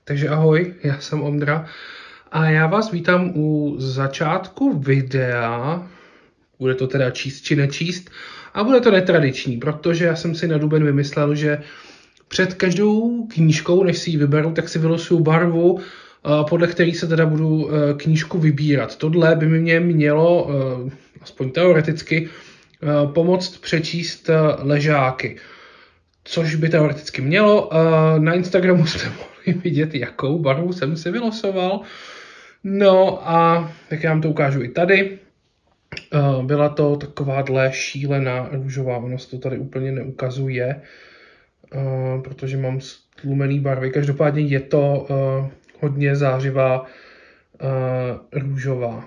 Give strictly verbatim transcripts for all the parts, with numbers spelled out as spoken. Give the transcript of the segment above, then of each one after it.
Takže ahoj, já jsem Ondra a já vás vítám u začátku videa. Bude to teda číst či nečíst a bude to netradiční, protože já jsem si na duben vymyslel, že před každou knížkou, než si ji vyberu, tak si vylosuju barvu, podle který se teda budu knížku vybírat. Tohle by mě mělo, aspoň teoreticky, pomoct přečíst ležáky. Což by teoreticky mělo. Na Instagramu jste mohli vidět, jakou barvu jsem si vylosoval. No a tak já vám to ukážu i tady. Byla to takováhle šílená růžová. Ono se to tady úplně neukazuje, protože mám stlumený barvy. Každopádně je to hodně zářivá růžová.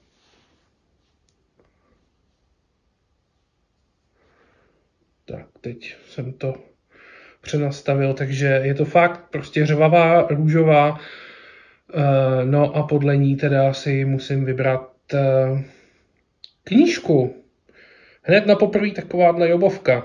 Tak, teď jsem to přenastavil, takže je to fakt prostě řvavá, růžová, no a podle ní teda si musím vybrat knížku. Hned na poprvé takováhle jobovka.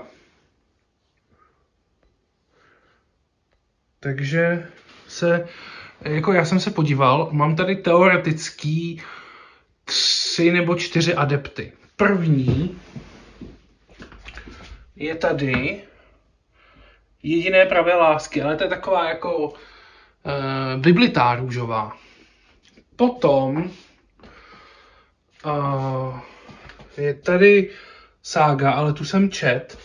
Takže se, jako já jsem se podíval, mám tady teoretický tři nebo čtyři adepty. První je tady Jediné pravé lásky, ale to je taková jako uh, biblitá růžová. Potom uh, je tady Sága, ale tu jsem čet.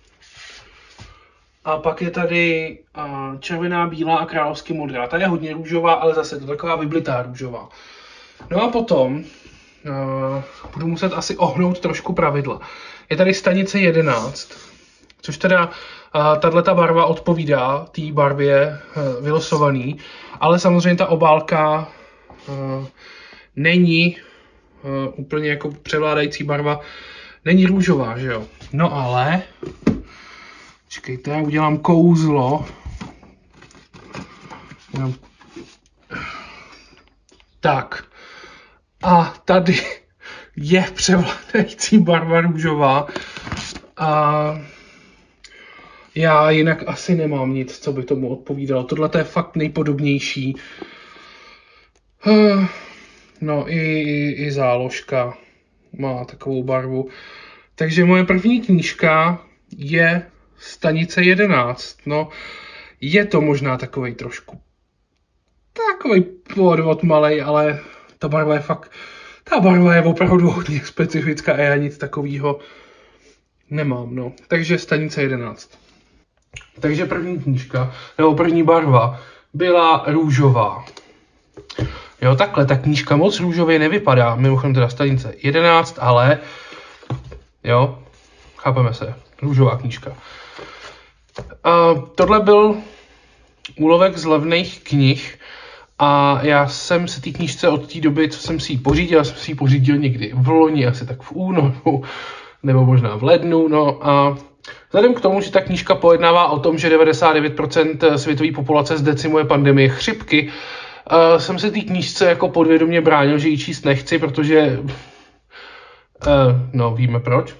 A pak je tady uh, Červená, bílá a královsky modrá. Ta je hodně růžová, ale zase to taková biblitá růžová. No a potom uh, budu muset asi ohnout trošku pravidla. Je tady Stanice jedenáct, což teda uh, tato barva odpovídá té barvě uh, vylosovaný, ale samozřejmě ta obálka uh, není uh, úplně jako převládající barva, není růžová, že jo? No ale, čekejte, já udělám kouzlo. Tak, a tady je převládající barva růžová a já jinak asi nemám nic, co by tomu odpovídalo. Tohle je fakt nejpodobnější. No i, i, i záložka má takovou barvu. Takže moje první knížka je Stanice jedenáct. No, je to možná takovej trošku takovej podvod malej, ale ta barva je fakt, ta barva je opravdu hodně specifická a já nic takového nemám, no. Takže Stanice jedenáct. Takže první knížka, nebo první barva byla růžová. Jo, takhle, ta knížka moc růžově nevypadá, mimochodem teda Stanice jedenáct, ale jo, chápeme se, růžová knížka. A tohle byl úlovek z levných knih a já jsem se té knížce od té doby, co jsem si ji pořídil, já jsem si ji pořídil někdy v loni, asi tak v únoru, nebo možná v lednu, no a vzhledem k tomu, že ta knížka pojednává o tom, že devadesát devět procent světové populace zdecimuje pandemie chřipky, uh, jsem se té knížce jako podvědomě bránil, že ji číst nechci, protože uh, no, víme proč.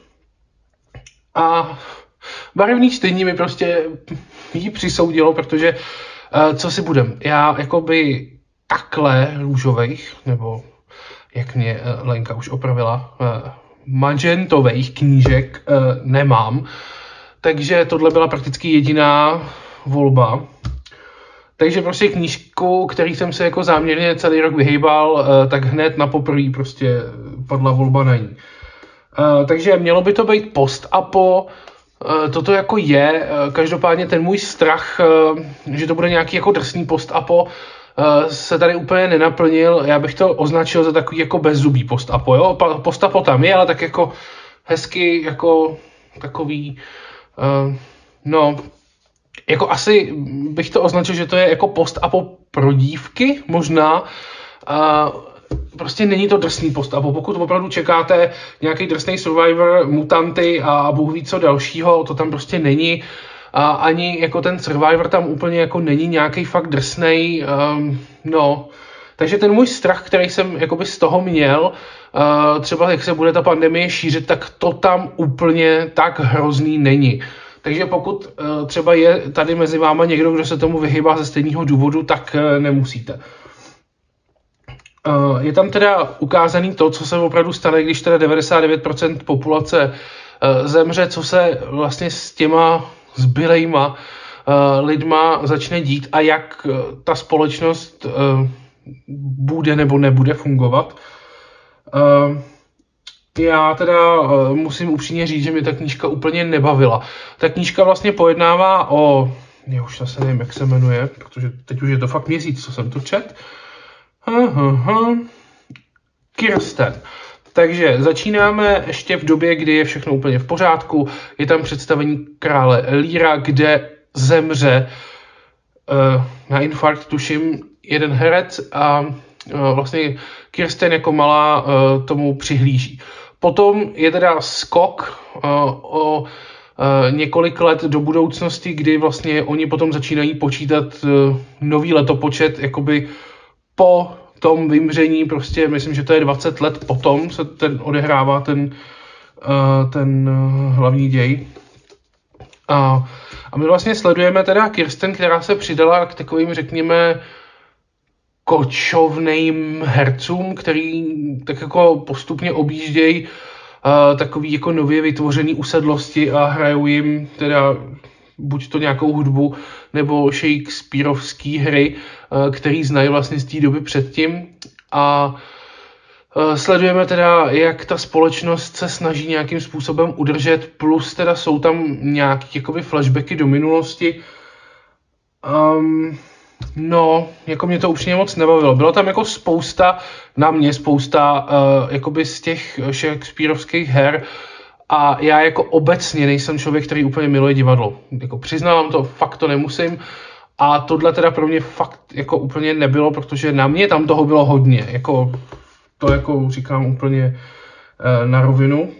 A barevný čtení mi prostě jí přisoudilo, protože uh, co si budem, já jakoby takhle růžových, nebo jak mě uh, Lenka už opravila, uh, magentových knížek uh, nemám, takže tohle byla prakticky jediná volba. Takže prostě knížku, který jsem se jako záměrně celý rok vyhejbal, uh, tak hned na poprvé prostě padla volba na ní. Uh, takže mělo by to být post-apo, uh, toto jako je, uh, každopádně ten můj strach, uh, že to bude nějaký jako drsný post-apo, uh, se tady úplně nenaplnil. Já bych to označil za takový jako bezzubý post-apo, jo, post-apo tam je, ale tak jako hezky, jako takový, uh, no, jako asi bych to označil, že to je jako post-apo pro dívky, možná, uh, prostě není to drsný post-apo. Pokud opravdu čekáte nějaký drsný Survivor, mutanty a bůh ví co dalšího, to tam prostě není. A ani jako ten Survivor tam úplně jako není nějaký fakt drsnej, um, no. Takže ten můj strach, který jsem jakoby z toho měl, uh, třeba jak se bude ta pandemie šířit, tak to tam úplně tak hrozný není. Takže pokud uh, třeba je tady mezi váma někdo, kdo se tomu vyhýbá ze stejného důvodu, tak uh, nemusíte. Uh, je tam teda ukázaný to, co se opravdu stane, když teda devadesát devět procent populace uh, zemře, co se vlastně s těma zbylejma uh, lidma začne dít a jak uh, ta společnost uh, bude nebo nebude fungovat. Uh, já teda uh, musím upřímně říct, že mě ta knížka úplně nebavila. Ta knížka vlastně pojednává o, já už zase nevím, jak se jmenuje, protože teď už je to fakt měsíc, co jsem to čet. Aha. Kirsten. Takže začínáme ještě v době, kdy je všechno úplně v pořádku. Je tam představení krále Líra, kde zemře uh, na infarkt, tuším, jeden herec a uh, vlastně Kirsten jako malá uh, tomu přihlíží. Potom je teda skok uh, o uh, několik let do budoucnosti, kdy vlastně oni potom začínají počítat uh, nový letopočet, jakoby po tom vymření, prostě myslím, že to je dvacet let potom se ten odehrává ten, uh, ten uh, hlavní děj. A, a my vlastně sledujeme teda Kirsten, která se přidala k takovým, řekněme, kočovným hercům, který tak jako postupně objíždějí uh, takový jako nově vytvořený usedlosti a hrajou jim teda buď to nějakou hudbu, nebo shakespearovský hry, který znají vlastně z té doby předtím. A sledujeme teda, jak ta společnost se snaží nějakým způsobem udržet, plus teda jsou tam nějaké jakoby flashbacky do minulosti. Um, no, jako mě to upřímně moc nebavilo. Bylo tam jako spousta, na mě spousta, uh, jakoby z těch shakespearovských her, a já jako obecně nejsem člověk, který úplně miluje divadlo. Jako přiznávám to, fakt to nemusím. A tohle teda pro mě fakt jako úplně nebylo, protože na mě tam toho bylo hodně. Jako, to jako říkám úplně e, na rovinu.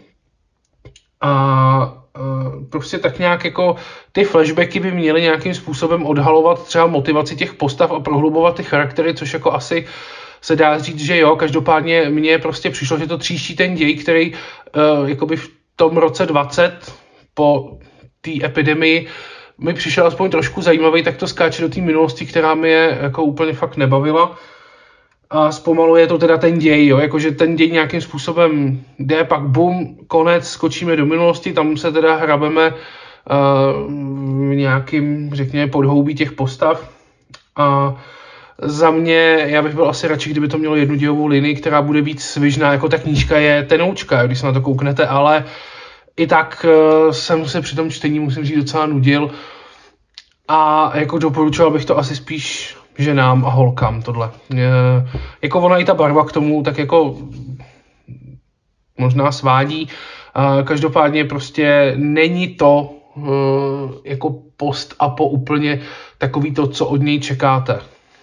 A e, prostě tak nějak jako ty flashbacky by měly nějakým způsobem odhalovat třeba motivaci těch postav a prohlubovat ty charaktery, což jako asi se dá říct, že jo. Každopádně mně prostě přišlo, že to tříští ten děj, který e, jakoby v tom roce dvacet po té epidemii mi přišel aspoň trošku zajímavý, tak to skáče do té minulosti, která mě jako úplně fakt nebavila. A zpomaluje to teda ten děj, jo, jakože ten děj nějakým způsobem jde, pak bum, konec, skočíme do minulosti, tam se teda hrabeme uh, v nějakým, řekněme, podhoubí těch postav. A za mě, já bych byl asi radši, kdyby to mělo jednu dějovou linii, která bude víc svižná, jako ta knížka je tenoučka, když se na to kouknete, ale i tak uh, jsem se při tom čtení, musím říct, docela nudil a jako doporučoval bych to asi spíš ženám a holkám tohle. E, jako ona i ta barva k tomu tak jako možná svádí, e, každopádně prostě není to e, jako post a po úplně takový to, co od něj čekáte.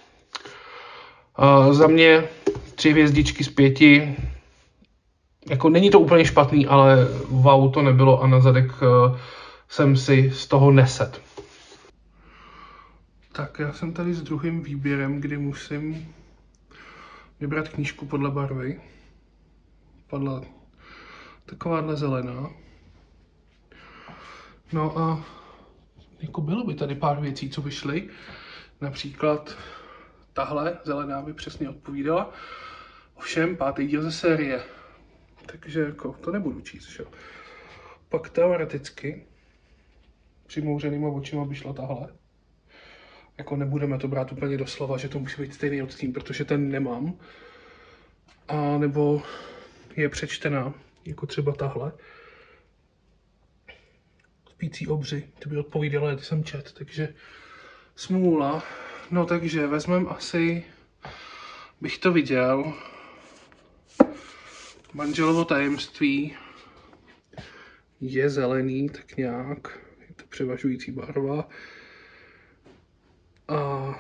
E, za mě tři hvězdičky z pěti. Jako není to úplně špatný, ale wow, to nebylo a na zadek uh, jsem si z toho neset. Tak já jsem tady s druhým výběrem, kdy musím vybrat knížku podle barvy. Padla takováhle zelená. No a jako bylo by tady pár věcí, co vyšly. Například tahle zelená by přesně odpovídala. Ovšem pátý díl ze série. Takže jako to nebudu číst, že? Pak teoreticky přimouřenýma očima by šla tahle. Jako nebudeme to brát úplně doslova, že to musí být stejný odstín, protože ten nemám. A nebo je přečtená, jako třeba tahle. Spící obři, ty by odpovídala, ty jsem čet, takže smůla. No takže vezmem asi, bych to viděl, Manželovo tajemství je zelený, tak nějak, je to převažující barva. A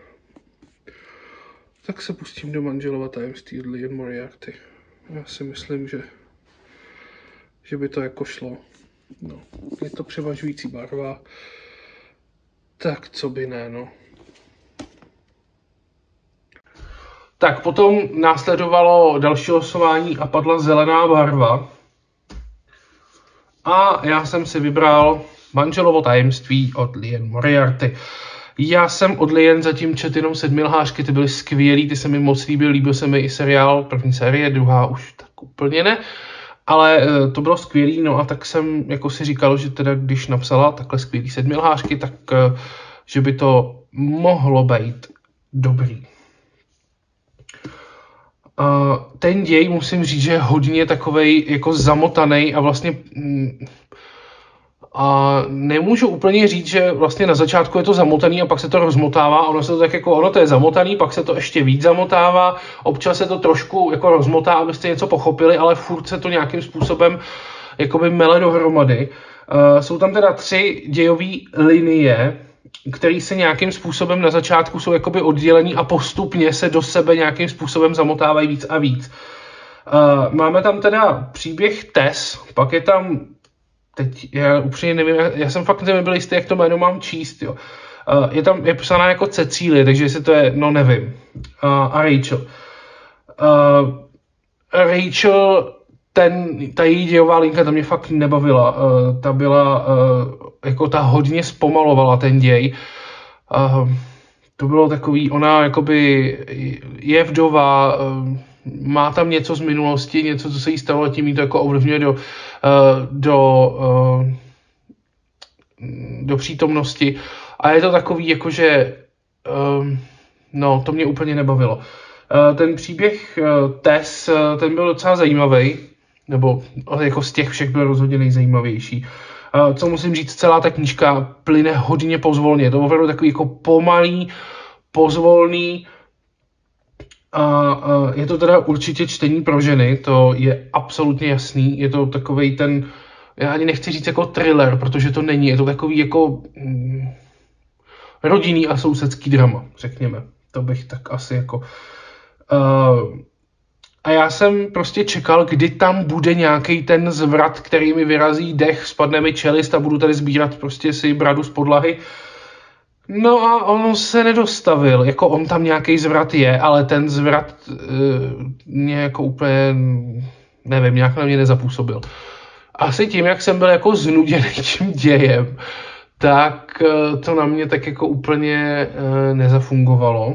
tak se pustím do Manželova tajemství od Liane Moriarty. Já si myslím, že, že by to jako šlo. No, je to převažující barva, tak co by ne, no. Tak potom následovalo další losování a padla zelená barva. A já jsem si vybral Manželovo tajemství od Liane Moriarty. Já jsem od Liane zatím četl jenom sedmi lhářky, ty byly skvělý, ty se mi moc líbil, líbil se mi i seriál, první série, druhá už tak úplně ne, ale to bylo skvělý, no a tak jsem jako si říkal, že teda když napsala takhle skvělý sedmi lhářky, tak že by to mohlo být dobrý. Uh, ten děj, musím říct, že je hodně takovej jako zamotaný a vlastně mm, a nemůžu úplně říct, že vlastně na začátku je to zamotaný a pak se to rozmotává, ono se to tak jako, ono to je zamotaný, pak se to ještě víc zamotává, občas se to trošku jako rozmotá, abyste něco pochopili, ale furt se to nějakým způsobem jakoby mele dohromady. Uh, jsou tam teda tři dějové linie, který se nějakým způsobem na začátku jsou jakoby oddělený a postupně se do sebe nějakým způsobem zamotávají víc a víc. Uh, máme tam teda příběh Tess, pak je tam, teď já upřímně nevím, já, já jsem fakt nebyl jistý, jak to jméno mám číst, jo. Uh, je tam, je psaná jako Cecílie, takže jestli to je, no nevím. Uh, a Rachel. Uh, Rachel, ten, ta její dějová linka, ta mě fakt nebavila. Uh, ta byla, uh, jako ta hodně zpomalovala ten děj. Uh, to bylo takový, ona jakoby je vdova, uh, má tam něco z minulosti, něco, co se jí stalo a tím jí to jako ovlivňuje do, uh, do, uh, do přítomnosti. A je to takový, jakože, uh, no, to mě úplně nebavilo. Uh, ten příběh uh, Tess, uh, ten byl docela zajímavý, nebo jako z těch všech byl rozhodně nejzajímavější. Uh, co musím říct, celá ta knížka plyne hodně pozvolně. Je to opravdu takový jako pomalý, pozvolný. A uh, je to teda určitě čtení pro ženy, to je absolutně jasný. Je to takovej ten, já ani nechci říct jako thriller, protože to není. Je to takový jako mm, rodinný a sousedský drama, řekněme. To bych tak asi jako... Uh, A já jsem prostě čekal, kdy tam bude nějaký ten zvrat, který mi vyrazí dech, spadne mi čelist a budu tady sbírat prostě si bradu z podlahy. No a on se nedostavil, jako on tam nějaký zvrat je, ale ten zvrat uh, mě jako úplně, nevím, nějak na mě nezapůsobil. Asi tím, jak jsem byl jako znuděný tím dějem, tak uh, to na mě tak jako úplně uh, nezafungovalo.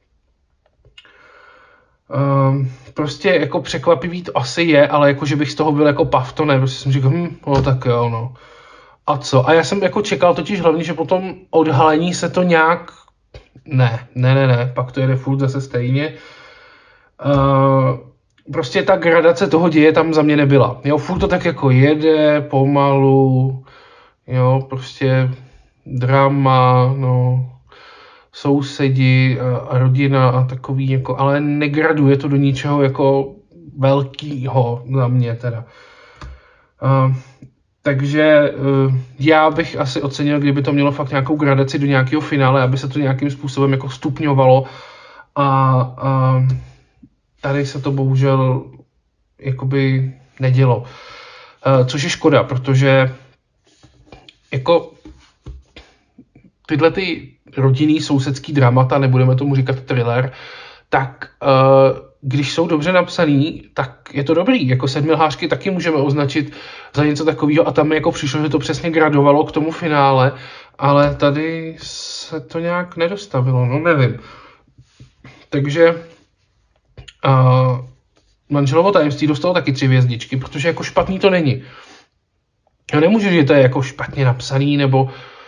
Uh, prostě jako překvapivý to asi je, ale jako, že bych z toho byl jako pav, to ne, prostě jsem říkal, hm, no tak jo, no. A co? A já jsem jako čekal totiž hlavně, že potom odhalení se to nějak, ne, ne, ne, ne, pak to jede furt zase stejně. Uh, prostě ta gradace toho děje tam za mě nebyla. Jo, furt to tak jako jede, pomalu, jo, prostě drama, no, sousedi a, a rodina a takový, jako, ale negraduje to do ničeho jako velkýho za mě teda. Uh, takže uh, já bych asi ocenil, kdyby to mělo fakt nějakou gradaci do nějakého finále, aby se to nějakým způsobem jako stupňovalo a, a tady se to bohužel jakoby nedělo. Uh, což je škoda, protože jako tyhle ty rodinný sousedský dramata, nebudeme tomu říkat thriller, tak uh, když jsou dobře napsaný, tak je to dobrý. Jako sedmi lhářky taky můžeme označit za něco takového a tam mi jako přišlo, že to přesně gradovalo k tomu finále, ale tady se to nějak nedostavilo, no nevím. Takže uh, Manželovo tajemství dostalo taky tři hvězdičky, protože jako špatný to není. Já nemůžu říct, že to je jako špatně napsaný, nebo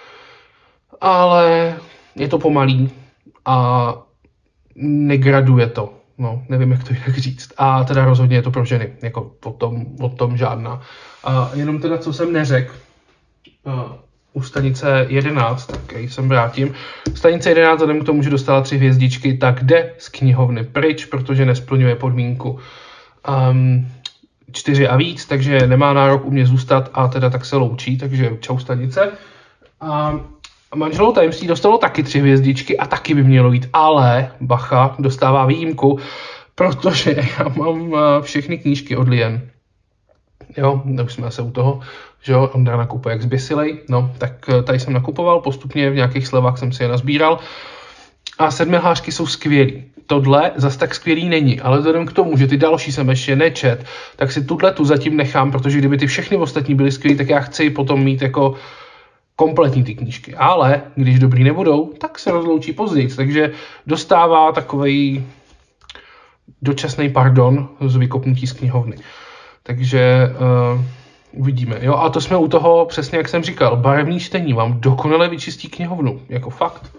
ale je to pomalý a negraduje to. No, nevím, jak to jinak říct. A teda rozhodně je to pro ženy. Jako o tom, o tom žádná. A jenom teda, co jsem neřekl, uh, u stanice jedenáct, tak já jsem vrátím. Stanice jedenáct, vzhledem k tomu, že dostala tři hvězdičky, tak jde z knihovny pryč, protože nesplňuje podmínku um, čtyři a víc, takže nemá nárok u mě zůstat a teda tak se loučí, takže čau stanice. A Manželovo tajemství dostalo taky tři hvězdičky a taky by mělo jít, ale bacha, dostává výjimku, protože já mám všechny knížky od Liane. Jo, už jsme se u toho, že jo, Ondra nakupuje jak zběsilej, no, tak tady jsem nakupoval, postupně v nějakých slevách jsem si je nazbíral a sedmi lhářky jsou skvělý. Tohle zas tak skvělý není, ale vzhledem k tomu, že ty další jsem ještě nečet, tak si tuhle tu zatím nechám, protože kdyby ty všechny ostatní byly skvělý, tak já chci potom mít jako kompletní ty knížky. Ale když dobrý nebudou, tak se rozloučí později. Takže dostává takovej dočasný pardon z vykopnutí z knihovny. Takže uh, uvidíme. Jo, a to jsme u toho, přesně jak jsem říkal, barevný čtení vám dokonale vyčistí knihovnu. Jako fakt.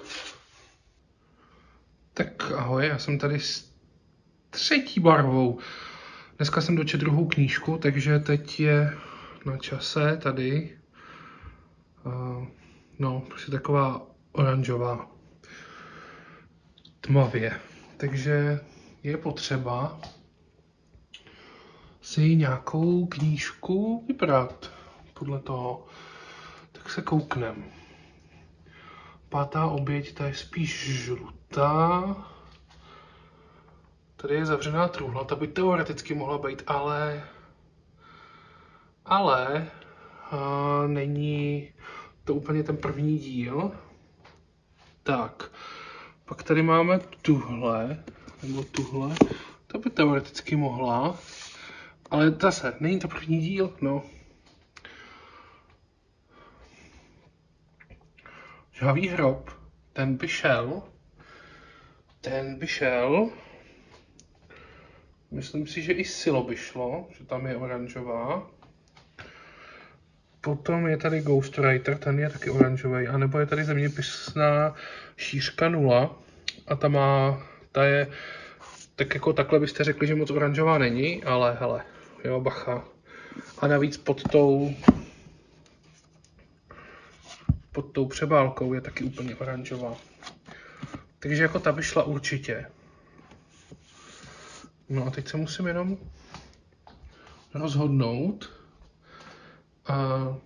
Tak ahoj, já jsem tady s třetí barvou. Dneska jsem dočet druhou knížku, takže teď je na čase tady. Uh, no, prostě taková oranžová. Tmavě. Takže je potřeba si nějakou knížku vybrat podle toho. Tak se kouknem. Pátá oběť, ta je spíš žlutá. Tady je zavřená truhla, ta by teoreticky mohla být, ale ale a, není to úplně ten první díl. Tak, pak tady máme tuhle, nebo tuhle, to by teoreticky mohla, ale zase, není to první díl, no. Žhavý hrob, ten by šel, ten by šel, myslím si, že i Silo by šlo, že tam je oranžová. Potom je tady Ghostwriter, ten je taky oranžový, anebo je tady zeměpisná šířka nula a ta má, ta je, tak jako takhle byste řekli, že moc oranžová není, ale hele, jo, bacha. A navíc pod tou, pod tou přebálkou je taky úplně oranžová. Takže jako ta by šla určitě. No a teď se musím jenom rozhodnout, a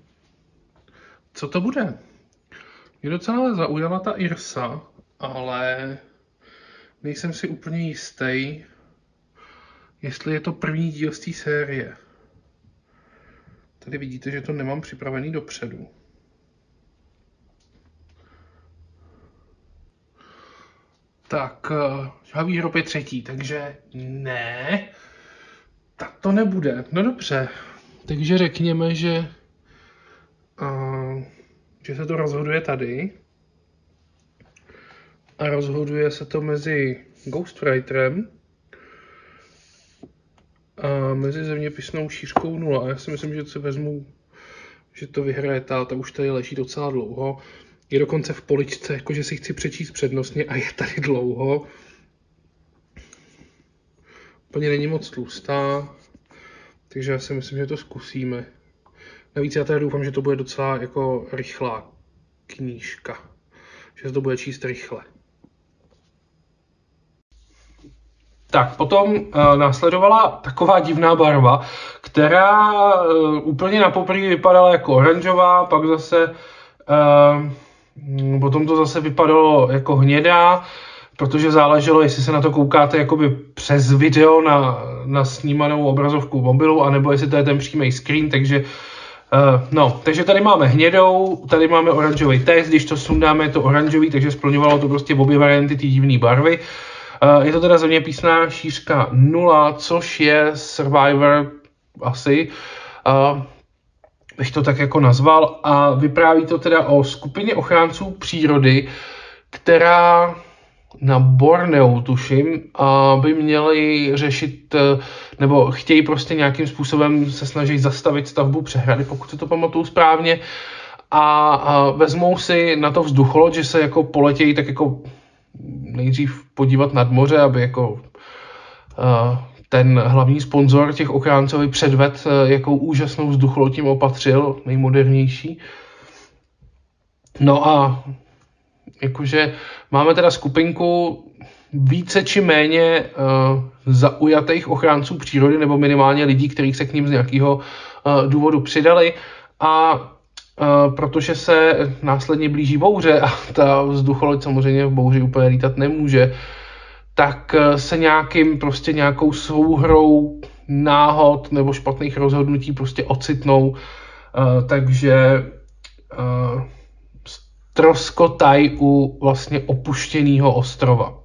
co to bude. Mě docela zaujala ta Irsa, ale nejsem si úplně jistý, jestli je to první díl z té série. Tady vidíte, že to nemám připravený dopředu. Tak, Žhavý hrob je třetí, takže ne, tak to nebude. No dobře, takže řekněme, že, uh, že se to rozhoduje tady. A rozhoduje se to mezi Ghostwriterem a mezi zeměpisnou šířkou nula. A já si myslím, že si vezmu, že to vyhraje ta, ta už tady leží docela dlouho. Je dokonce v poličce, jakože si chci přečíst přednostně a je tady dlouho. Úplně není moc tlustá, takže já si myslím, že to zkusíme. Navíc já tady doufám, že to bude docela jako rychlá knížka, že se to bude číst rychle. Tak, potom uh, následovala taková divná barva, která uh, úplně na poprvé vypadala jako oranžová, pak zase uh, potom to zase vypadalo jako hnědá, protože záleželo, jestli se na to koukáte jakoby přes video na, na snímanou obrazovku mobilu, anebo jestli to je ten přímý screen, takže uh, no, takže tady máme hnědou, tady máme oranžový test, když to sundáme, je to oranžový, takže splňovalo to prostě obě varianty té divné barvy. Uh, je to teda zeměpisná šířka nula, což je Survivor asi, uh, bych to tak jako nazval, a vypráví to teda o skupině ochránců přírody, která na Borneu, tuším, aby měli řešit, nebo chtějí prostě nějakým způsobem se snažit zastavit stavbu přehrady, pokud se to pamatuju správně, a, a vezmou si na to vzducholod, že se jako poletějí tak jako nejdřív podívat nad moře, aby jako uh, ten hlavní sponzor těch ochránců předved, uh, jakou úžasnou vzducholod tím opatřil, nejmodernější. No a jakože máme teda skupinku více či méně uh, zaujatých ochránců přírody, nebo minimálně lidí, kterých se k ním z nějakého uh, důvodu přidali, a uh, protože se následně blíží bouře a ta vzducholoď samozřejmě v bouři úplně lítat nemůže, tak uh, se nějakým prostě nějakou souhrou náhod nebo špatných rozhodnutí prostě ocitnou, uh, takže uh, troskotaj u vlastně opuštěného ostrova.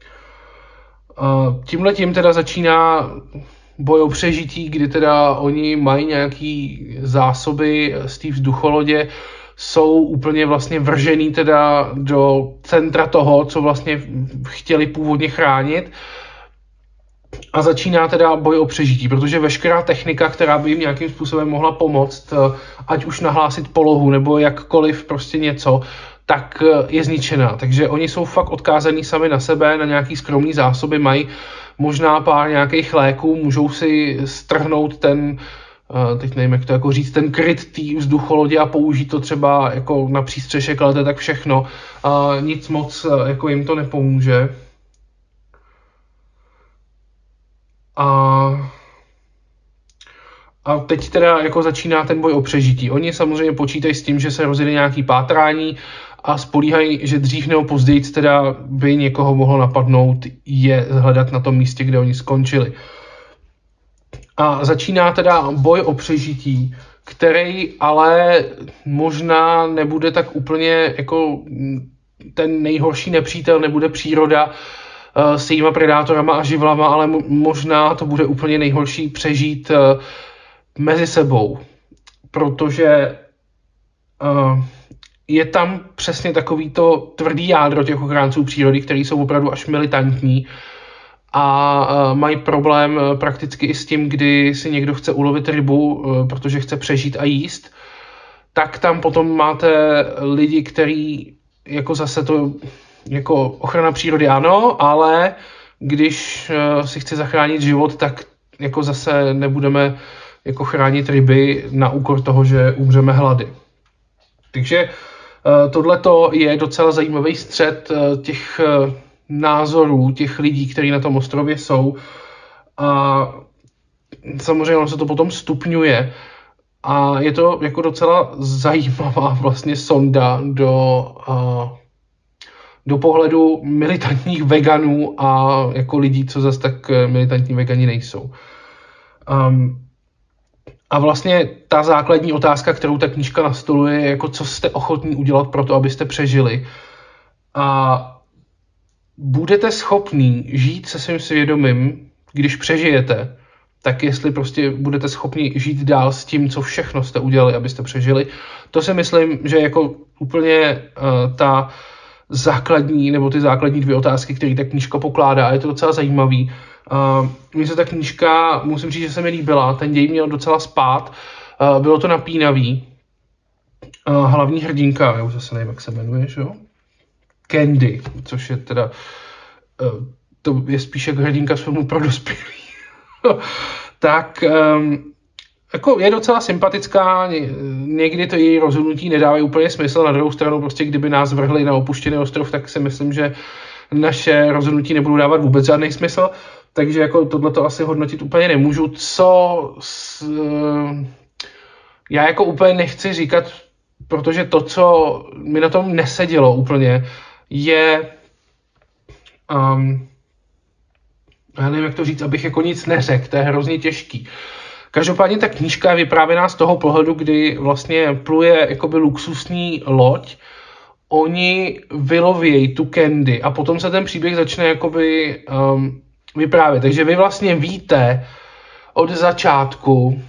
Tímhletím teda začíná boj o přežití, kdy teda oni mají nějaký zásoby z té vzducholodě, jsou úplně vlastně vržený teda do centra toho, co vlastně chtěli původně chránit. A začíná teda boj o přežití, protože veškerá technika, která by jim nějakým způsobem mohla pomoct, ať už nahlásit polohu nebo jakkoliv prostě něco, tak je zničená. Takže oni jsou fakt odkázaní sami na sebe, na nějaký skromný zásoby, mají možná pár nějakých léků, můžou si strhnout ten, teď nevím, jak to jako říct, ten kryt té vzducholodě a použít to třeba jako na přístřešek, ale to je tak všechno. A nic moc jako jim to nepomůže. A, a teď teda jako začíná ten boj o přežití. Oni samozřejmě počítají s tím, že se rozjede nějaký pátrání a spolíhají, že dřív nebo později teda by někoho mohlo napadnout je hledat na tom místě, kde oni skončili. A začíná teda boj o přežití, který ale možná nebude tak úplně jako ten nejhorší nepřítel, nebude příroda s jejíma predátorama a živlama, ale možná to bude úplně nejhorší přežít mezi sebou, protože je tam přesně takovýto tvrdý jádro těch ochránců přírody, který jsou opravdu až militantní a mají problém prakticky i s tím, kdy si někdo chce ulovit rybu, protože chce přežít a jíst, tak tam potom máte lidi, který jako zase to jako ochrana přírody ano, ale když si chci zachránit život, tak jako zase nebudeme jako chránit ryby na úkor toho, že umřeme hlady. Takže tohleto je docela zajímavý střet těch názorů, těch lidí, kteří na tom ostrově jsou. A samozřejmě ono se to potom stupňuje. A je to jako docela zajímavá vlastně sonda do, do pohledu militantních veganů a jako lidí, co zase tak militantní vegani nejsou. Um, A vlastně ta základní otázka, kterou ta knížka nastoluje, je jako co jste ochotní udělat pro to, abyste přežili. A budete schopní žít se svým svědomím, když přežijete, tak jestli prostě budete schopni žít dál s tím, co všechno jste udělali, abyste přežili. To si myslím, že jako úplně uh, ta základní, nebo ty základní dvě otázky, které ta knížka pokládá. A je to docela zajímavý. Uh, mně se ta knížka, musím říct, že se mi líbila, ten děj měl docela spát, uh, bylo to napínavý. Uh, hlavní hrdinka, já už zase nevím, jak se jmenuje, že jo? Candy, což je teda, uh, to je spíš jak hrdinka z filmu pro dospělý. Tak um, jako je docela sympatická, ně, někdy to její rozhodnutí nedávají úplně smysl, na druhou stranu prostě kdyby nás vrhli na opuštěný ostrov, tak si myslím, že naše rozhodnutí nebudou dávat vůbec žádný smysl. Takže jako tohleto asi hodnotit úplně nemůžu. Co s, já jako úplně nechci říkat, protože to, co mi na tom nesedělo úplně, je um, já nevím, jak to říct, abych jako nic neřekl, to je hrozně těžký. Každopádně ta knížka je vyprávěná z toho pohledu, kdy vlastně pluje jakoby luxusní loď, oni vylovějí tu Candy a potom se ten příběh začne jakoby um, vyprávět. Takže vy vlastně víte od začátku,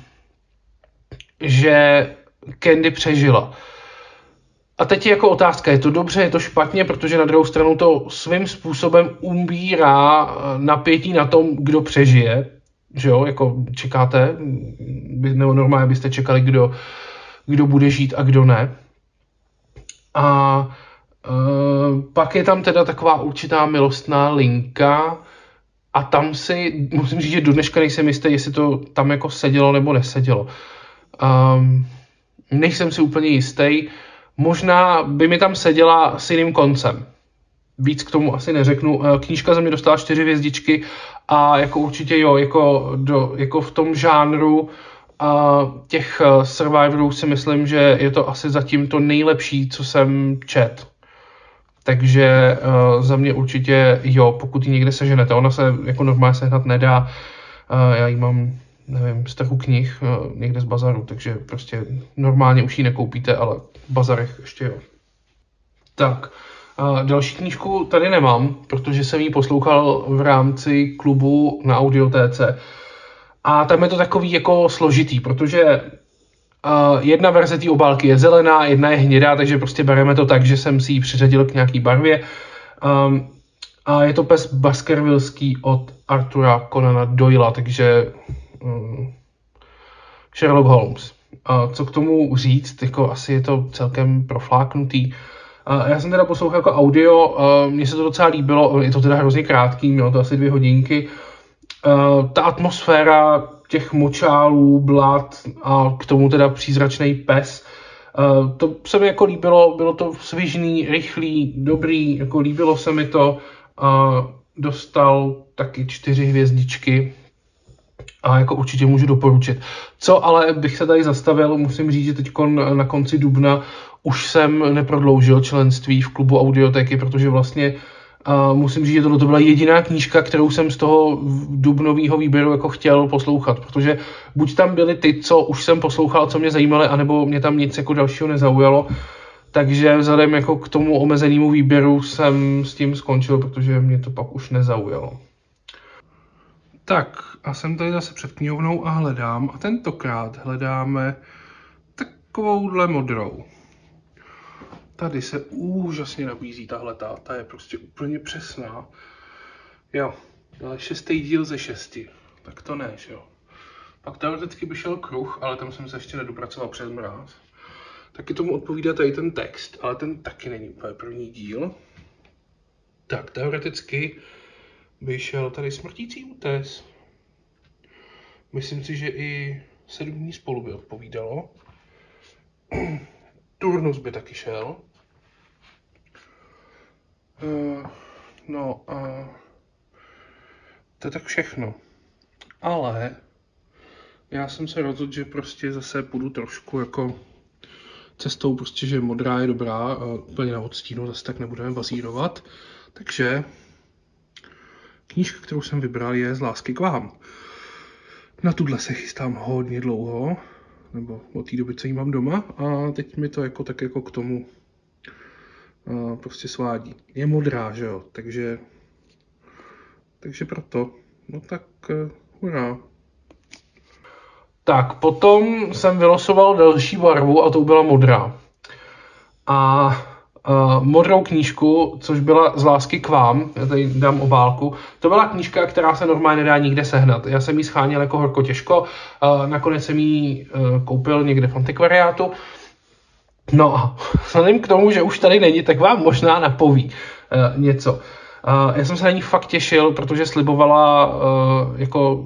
že Candy přežila. A teď je jako otázka, je to dobře, je to špatně, protože na druhou stranu to svým způsobem umbírá napětí na tom, kdo přežije. Že jo, jako čekáte, nebo normálně byste čekali, kdo, kdo bude žít a kdo ne. A e, pak je tam teda taková určitá milostná linka a tam si, musím říct, že do dneška nejsem jistý, jestli to tam jako sedělo nebo nesedělo. Um, nejsem si úplně jistý. Možná by mi tam seděla s jiným koncem. Víc k tomu asi neřeknu. Knížka za mě dostala čtyři hvězdičky a jako určitě jo, jako, do, jako v tom žánru a těch survivorů si myslím, že je to asi zatím to nejlepší, co jsem čet. Takže uh, za mě určitě jo, pokud ji někde seženete. Ona se jako normálně sehnat nedá. Uh, já ji mám, nevím, z trhu knih uh, někde z bazaru, takže prostě normálně už ji nekoupíte, ale v bazarech ještě jo. Tak. Uh, další knížku tady nemám, protože jsem ji poslouchal v rámci klubu na audiotéce. A tam je to takový jako složitý, protože Uh, jedna verze té obálky je zelená, jedna je hnědá, takže prostě bereme to tak, že jsem si ji přiřadil k nějaký barvě. Um, a je to pes baskervillský od Artura Conana Doylea, takže um, Sherlock Holmes. Uh, co k tomu říct, jako asi je to celkem profláknutý. Uh, já jsem teda poslouchal jako audio, uh, mně se to docela líbilo, je to teda hrozně krátký, mělo to asi dvě hodinky. Uh, ta atmosféra těch močálů, blad a k tomu teda přízračný pes, uh, to se mi jako líbilo, bylo to svižný, rychlý, dobrý, jako líbilo se mi to, uh, dostal taky čtyři hvězdičky a jako určitě můžu doporučit. Co ale bych se tady zastavil, musím říct, že teď na konci dubna už jsem neprodloužil členství v klubu Audiotéky, protože vlastně Uh, musím říct, že tohle to byla jediná knížka, kterou jsem z toho dubnového výběru jako chtěl poslouchat, protože buď tam byly ty, co už jsem poslouchal, co mě zajímaly, anebo mě tam nic jako dalšího nezaujalo, takže vzhledem jako k tomu omezenému výběru jsem s tím skončil, protože mě to pak už nezaujalo. Tak a jsem tady zase před knihovnou a hledám, a tentokrát hledáme takovouhle modrou. Tady se úžasně nabízí tahleta, ta je prostě úplně přesná. Jo, ale šestý díl ze šesti, tak to ne, že jo. Pak teoreticky by šel kruh, ale tam jsem se ještě nedopracoval přes mráz. Taky tomu odpovídá tady ten text, ale ten taky není úplně první díl. Tak teoreticky by šel tady Smrtící útes. Myslím si, že i sedm dní spolu by odpovídalo. Turnus by taky šel. Uh, no a uh, to je tak všechno. Ale já jsem se rozhodl, že prostě zase půjdu trošku jako cestou prostě, že modrá je dobrá, uh, úplně na odstínu, zase tak nebudeme bazírovat. Takže knížka, kterou jsem vybral, je Z lásky k vám. Na tuhle se chystám hodně dlouho, nebo od té doby, co ji mám doma, a teď mi to jako tak jako k tomu uh, prostě svádí. Je modrá, že jo, takže takže proto, no tak uh, hurá. Tak, potom jsem vylosoval další barvu a to byla modrá. A uh, modrou knížku, což byla Z lásky k vám, já tady dám obálku, to byla knížka, která se normálně nedá nikde sehnat. Já jsem ji scháněl jako horko těžko, uh, nakonec jsem ji uh, koupil někde v antikvariátu. No a vzhledem k tomu, že už tady není, tak vám možná napoví uh, něco. Uh, já jsem se na ní fakt těšil, protože slibovala uh, jako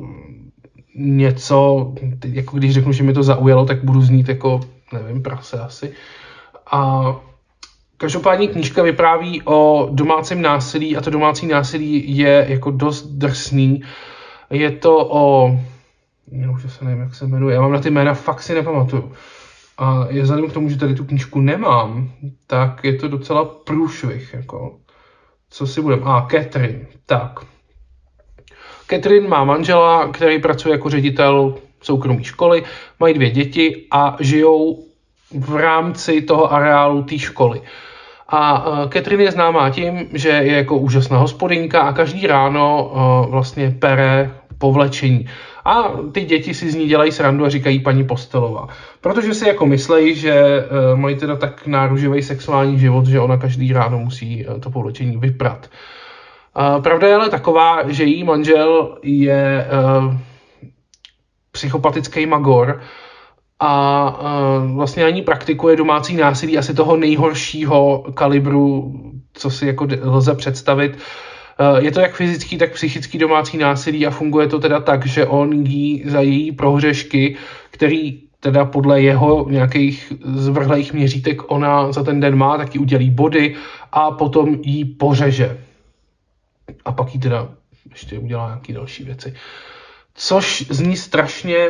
něco, jako když řeknu, že mi to zaujalo, tak budu znít jako, nevím, prase asi. A každopádně knížka vypráví o domácím násilí a to domácí násilí je jako dost drsný. Je to o, já už se nevím, jak se jmenuje, já mám na ty jména fakt si nepamatuju. A je vzhledem k tomu, že tady tu knížku nemám, tak je to docela průšvih, jako. Co si budem? A, ah, Catherine, tak. Catherine má manžela, který pracuje jako ředitel soukromé školy, mají dvě děti a žijou v rámci toho areálu té školy. A uh, Catherine je známá tím, že je jako úžasná hospodinka a každý ráno uh, vlastně pere povlečení. A ty děti si z ní dělají srandu a říkají paní Postelová. Protože si jako myslejí, že uh, mají teda tak náruživý sexuální život, že ona každý ráno musí uh, to povlečení vyprat. Uh, pravda je ale taková, že její manžel je uh, psychopatický magor a uh, vlastně ani praktikuje domácí násilí asi toho nejhoršího kalibru, co si jako lze představit. Uh, je to jak fyzický, tak psychický domácí násilí a funguje to teda tak, že on jí za její prohřešky, který teda podle jeho nějakých zvrhlých měřítek ona za ten den má, tak jí udělí body a potom jí pořeže. A pak jí teda ještě udělá nějaké další věci. Což zní strašně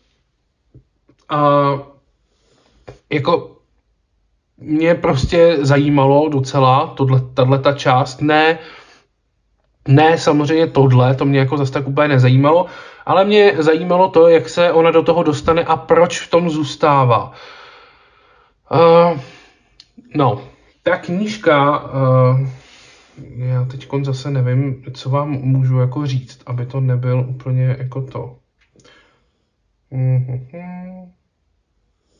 uh, jako mě prostě zajímalo docela tato část. Ne, ne samozřejmě tohle, to mě jako zase tak úplně nezajímalo, ale mě zajímalo to, jak se ona do toho dostane a proč v tom zůstává. Uh, no, ta knížka... Uh, Já teď zase nevím, co vám můžu jako říct, aby to nebyl úplně jako to. Mm-hmm.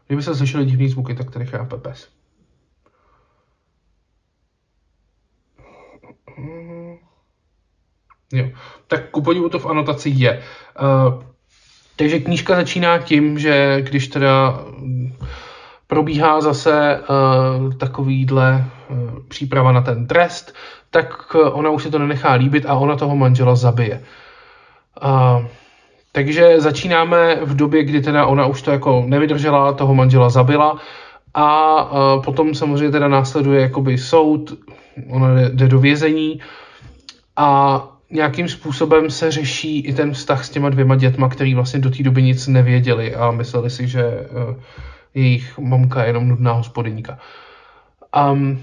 Kdyby se slyšeli divný zvuky, tak tady chrápe pes. Jo. Tak ku podivu to v anotaci je. Uh, takže knížka začíná tím, že když teda probíhá zase uh, takovýhle uh, příprava na ten trest, tak uh, ona už si to nenechá líbit a ona toho manžela zabije. Uh, takže začínáme v době, kdy teda ona už to jako nevydržela, toho manžela zabila a uh, potom samozřejmě teda následuje jakoby soud, ona jde, jde do vězení a nějakým způsobem se řeší i ten vztah s těma dvěma dětma, který vlastně do té doby nic nevěděli a mysleli si, že uh, jejich mamka je jenom nudná hospodyňka. Um,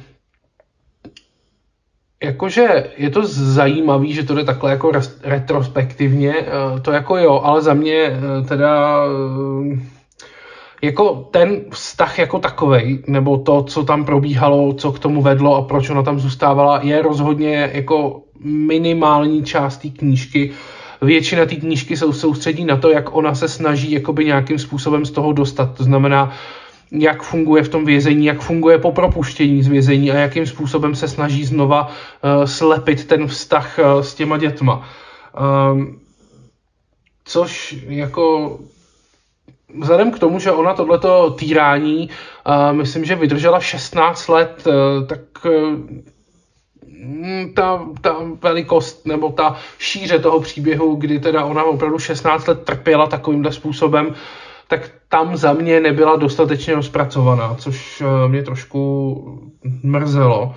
jakože je to zajímavý, že to jde takhle jako retrospektivně, uh, to jako jo, ale za mě uh, teda uh, jako ten vztah jako takovej, nebo to, co tam probíhalo, co k tomu vedlo a proč ona tam zůstávala, je rozhodně jako minimální část té knížky. Většina té knížky se soustředí na to, jak ona se snaží jakoby nějakým způsobem z toho dostat. To znamená, jak funguje v tom vězení, jak funguje po propuštění z vězení a jakým způsobem se snaží znova uh, slepit ten vztah uh, s těma dětma. Um, což jako vzhledem k tomu, že ona tohleto týrání, uh, myslím, že vydržela šestnáct let, uh, tak uh, ta, ta velikost nebo ta šíře toho příběhu, kdy teda ona opravdu šestnáct let trpěla takovýmhle způsobem, tak tam za mě nebyla dostatečně rozpracovaná, což uh, mě trošku mrzelo.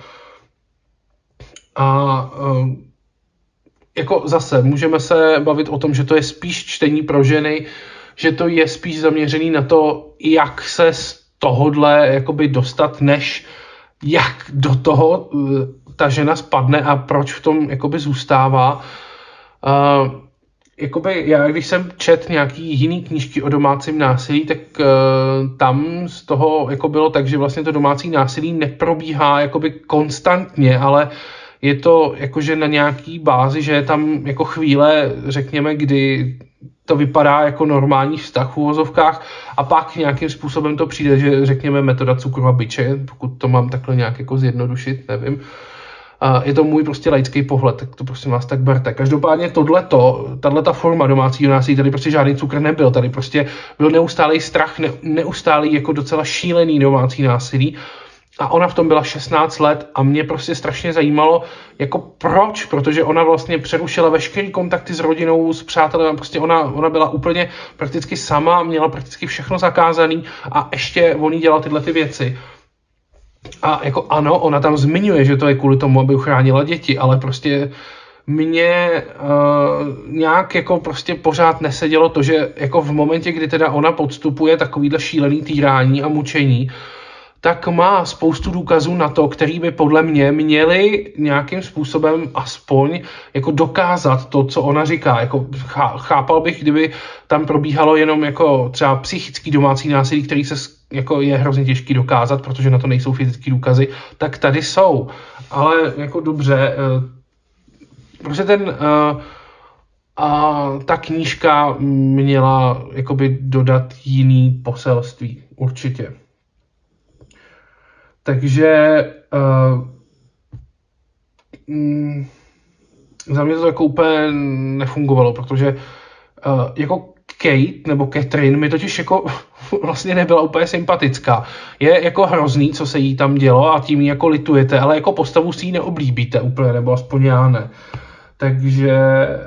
A uh, jako zase můžeme se bavit o tom, že to je spíš čtení pro ženy, že to je spíš zaměřený na to, jak se z tohodle jakoby dostat, než jak do toho uh, ta žena spadne a proč v tom jakoby zůstává. Uh, jakoby já, když jsem čet nějaký jiný knížky o domácím násilí, tak uh, tam z toho jako bylo tak, že vlastně to domácí násilí neprobíhá jakoby konstantně, ale je to jakože na nějaký bázi, že je tam jako chvíle, řekněme, kdy to vypadá jako normální vztah v uvozovkách a pak nějakým způsobem to přijde, že řekněme metoda cukru a biče, pokud to mám takhle nějak jako zjednodušit, nevím. A je to můj prostě laický pohled, tak to prosím vás tak berte. Každopádně tohleto, tato forma domácího násilí, tady prostě žádný cukr nebyl, tady prostě byl neustálý strach, ne, neustálý jako docela šílený domácí násilí. A ona v tom byla šestnáct let a mě prostě strašně zajímalo, jako proč, protože ona vlastně přerušila veškerý kontakty s rodinou, s přáteli, prostě ona, ona byla úplně prakticky sama, měla prakticky všechno zakázaný a ještě oni dělala tyhle ty věci. A jako ano, ona tam zmiňuje, že to je kvůli tomu, aby uchránila děti, ale prostě mně uh, nějak jako prostě pořád nesedělo to, že jako v momentě, kdy teda ona podstupuje takovýhle šílený týrání a mučení, tak má spoustu důkazů na to, který by podle mě měli nějakým způsobem aspoň jako dokázat to, co ona říká. Jako chápal bych, kdyby tam probíhalo jenom jako třeba psychický domácí násilí, který se jako je hrozně těžký dokázat, protože na to nejsou fyzické důkazy, tak tady jsou. Ale jako dobře, prostě ten a ta knížka měla jakoby dodat jiný poselství, určitě. Takže uh, mm, za mě to jako úplně nefungovalo, protože uh, jako Kate nebo Catherine mi totiž jako vlastně nebyla úplně sympatická. Je jako hrozný, co se jí tam dělo a tím ji jako litujete, ale jako postavu si ji neoblíbíte úplně, nebo aspoň já ne. Takže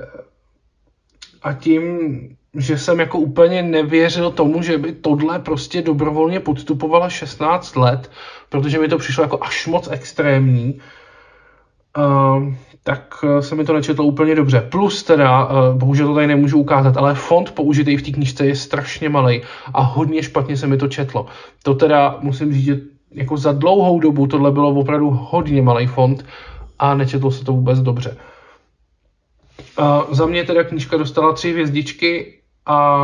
a tím, že jsem jako úplně nevěřil tomu, že by tohle prostě dobrovolně podstupovala šestnáct let, protože mi to přišlo jako až moc extrémní, uh, tak se mi to nečetlo úplně dobře. Plus teda, uh, bohužel to tady nemůžu ukázat, ale font použitý v té knížce je strašně malej a hodně špatně se mi to četlo. To teda musím říct, že jako za dlouhou dobu tohle bylo opravdu hodně malej font a nečetlo se to vůbec dobře. Uh, za mě teda knížka dostala tři hvězdičky a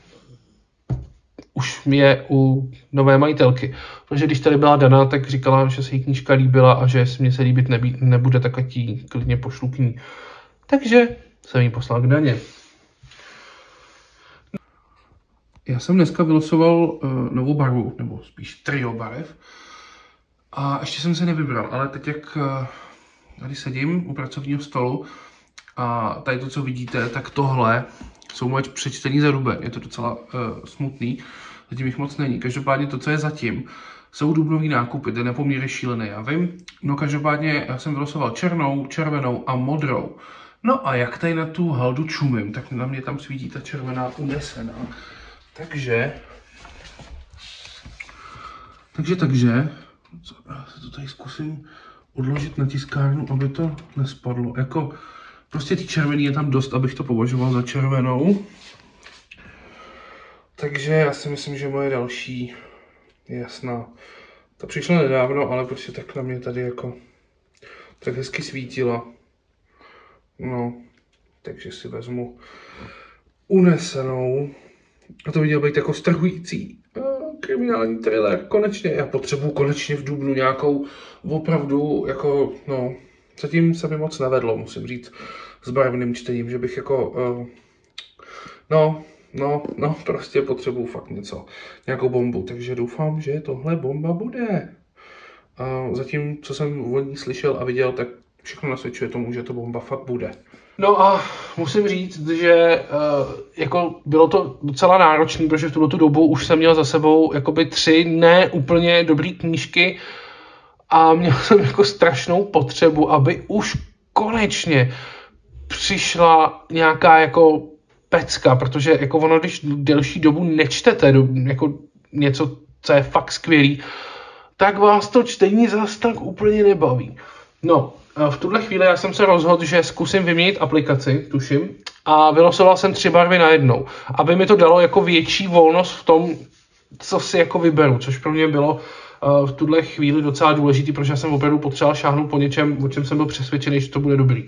už je u nové majitelky. Protože když tady byla Dana, tak říkala, že se jí knížka líbila a že se mě se líbit nebí, nebude, tak ať jí klidně pošlu k ní. Takže jsem jí poslal k Daně. Já jsem dneska vylosoval uh, novou barvu, nebo spíš trio barev. A ještě jsem se nevybral, ale teď jak uh, tady sedím u pracovního stolu a tady to, co vidíte, tak tohle jsou moje přečtení za duben. Je to docela uh, smutný, zatím jich moc není. Každopádně to, co je zatím, jsou dubnový nákupy, ten je poměrně šílený, já vím. No každopádně já jsem vylosoval černou, červenou a modrou. No a jak tady na tu haldu čumím, tak na mě tam svítí ta červená unesená. Takže, takže, takže, já se to tady zkusím odložit na tiskárnu, aby to nespadlo. Jako, prostě ty červený je tam dost, abych to považoval za červenou. Takže já si myslím, že moje další je jasná. Ta přišla nedávno, ale prostě tak na mě tady jako tak hezky svítila. No, takže si vezmu unesenou. A to by měl být jako strhující kriminální thriller. Konečně, já potřebuji konečně v dubnu nějakou opravdu, jako, no, zatím se mi moc nevedlo, musím říct, s barevným čtením, že bych jako, uh, no, no, no, prostě potřebuji fakt něco, nějakou bombu, takže doufám, že tohle bomba bude. Uh, zatím, co jsem od ní slyšel a viděl, tak všechno nasvědčuje tomu, že to bomba fakt bude. No a musím říct, že uh, jako bylo to docela náročné, protože v tuto dobu už jsem měl za sebou jakoby tři ne úplně dobré knížky a měl jsem jako strašnou potřebu, aby už konečně přišla nějaká jako pecka, protože jako ono, když delší dobu nečtete do, jako něco, co je fakt skvělý, tak vás to čtení zase tak úplně nebaví. No, v tuhle chvíli já jsem se rozhodl, že zkusím vyměnit aplikaci, tuším, a vylosoval jsem tři barvy najednou, aby mi to dalo jako větší volnost v tom, co si jako vyberu, což pro mě bylo uh, v tuhle chvíli docela důležitý, protože já jsem opravdu potřeboval šáhnout po něčem, o čem jsem byl přesvědčený, že to bude dobrý.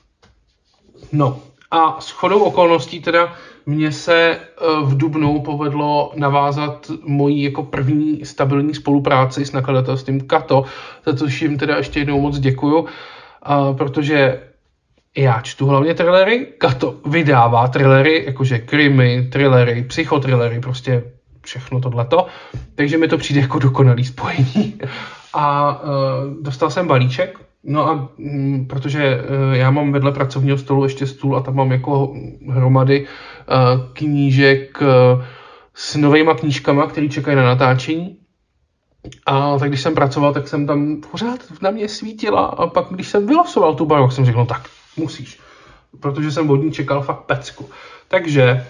No a shodou okolností teda mně se uh, v dubnu povedlo navázat moji jako první stabilní spolupráci s nakladatelstvím Kato, za což jim teda ještě jednou moc děkuju, uh, protože já čtu hlavně thrillery, Kato vydává thrillery, jakože krimi, thrillery, psychotrillery, prostě všechno tohleto, takže mi to přijde jako dokonalý spojení. A uh, dostal jsem balíček, no a m, protože uh, já mám vedle pracovního stolu ještě stůl a tam mám jako hromady uh, knížek uh, s novejma knížkama, které čekají na natáčení. A tak když jsem pracoval, tak jsem tam pořád na mě svítila a pak když jsem vylosoval tu barvu, jsem řekl, no tak musíš, protože jsem od ní čekal fakt pecku. Takže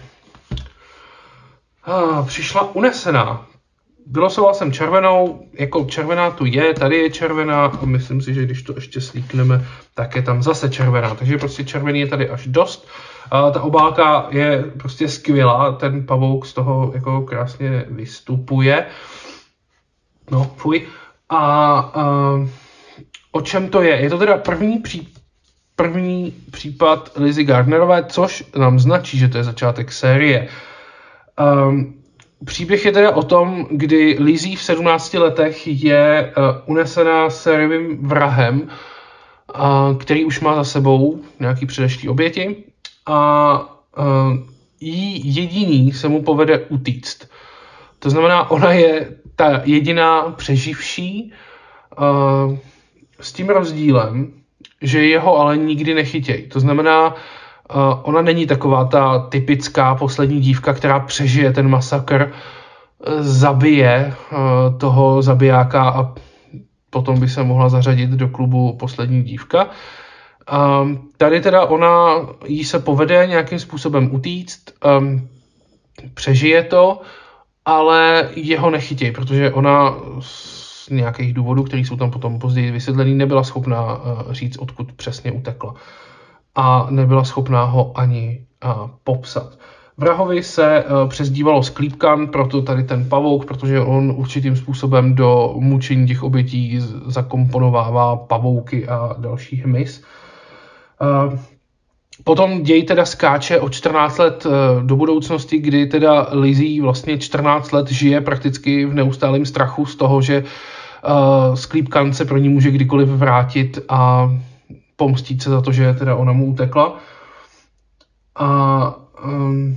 ah, přišla unesená. Vylosoval jsem červenou, jako červená tu je, tady je červená a myslím si, že když to ještě slíkneme, tak je tam zase červená. Takže prostě červený je tady až dost. A ta obálka je prostě skvělá, ten pavouk z toho jako krásně vystupuje. No, fuj. A, a o čem to je? Je to teda první, pří, první případ Lizzie Gardnerové, což nám značí, že to je začátek série. Um, Příběh je teda o tom, kdy Lizzie v sedmnácti letech je uh, unesená sériovým vrahem, uh, který už má za sebou nějaký předešlý oběti a uh, jí jediný se mu povede utíct. To znamená, ona je ta jediná přeživší uh, s tím rozdílem, že jeho ale nikdy nechytějí. To znamená, Uh, ona není taková ta typická poslední dívka, která přežije ten masakr, uh, zabije uh, toho zabijáka a potom by se mohla zařadit do klubu poslední dívka. Uh, tady teda ona, jí se povede nějakým způsobem utíct, um, přežije to, ale jeho nechytějí, protože ona z nějakých důvodů, které jsou tam potom později vysvětlený, nebyla schopná uh, říct, odkud přesně utekla. A nebyla schopná ho ani uh, popsat. Vrahovi se uh, přezdívalo Sklípkan, proto tady ten pavouk, protože on určitým způsobem do mučení těch obětí zakomponovává pavouky a další hmyz. Uh, potom děj teda skáče o čtrnáct let uh, do budoucnosti, kdy teda Lizzie vlastně čtrnáct let žije prakticky v neustálém strachu z toho, že uh, Sklípkan se pro ní může kdykoliv vrátit a pomstít se za to, že teda ona mu utekla. A um,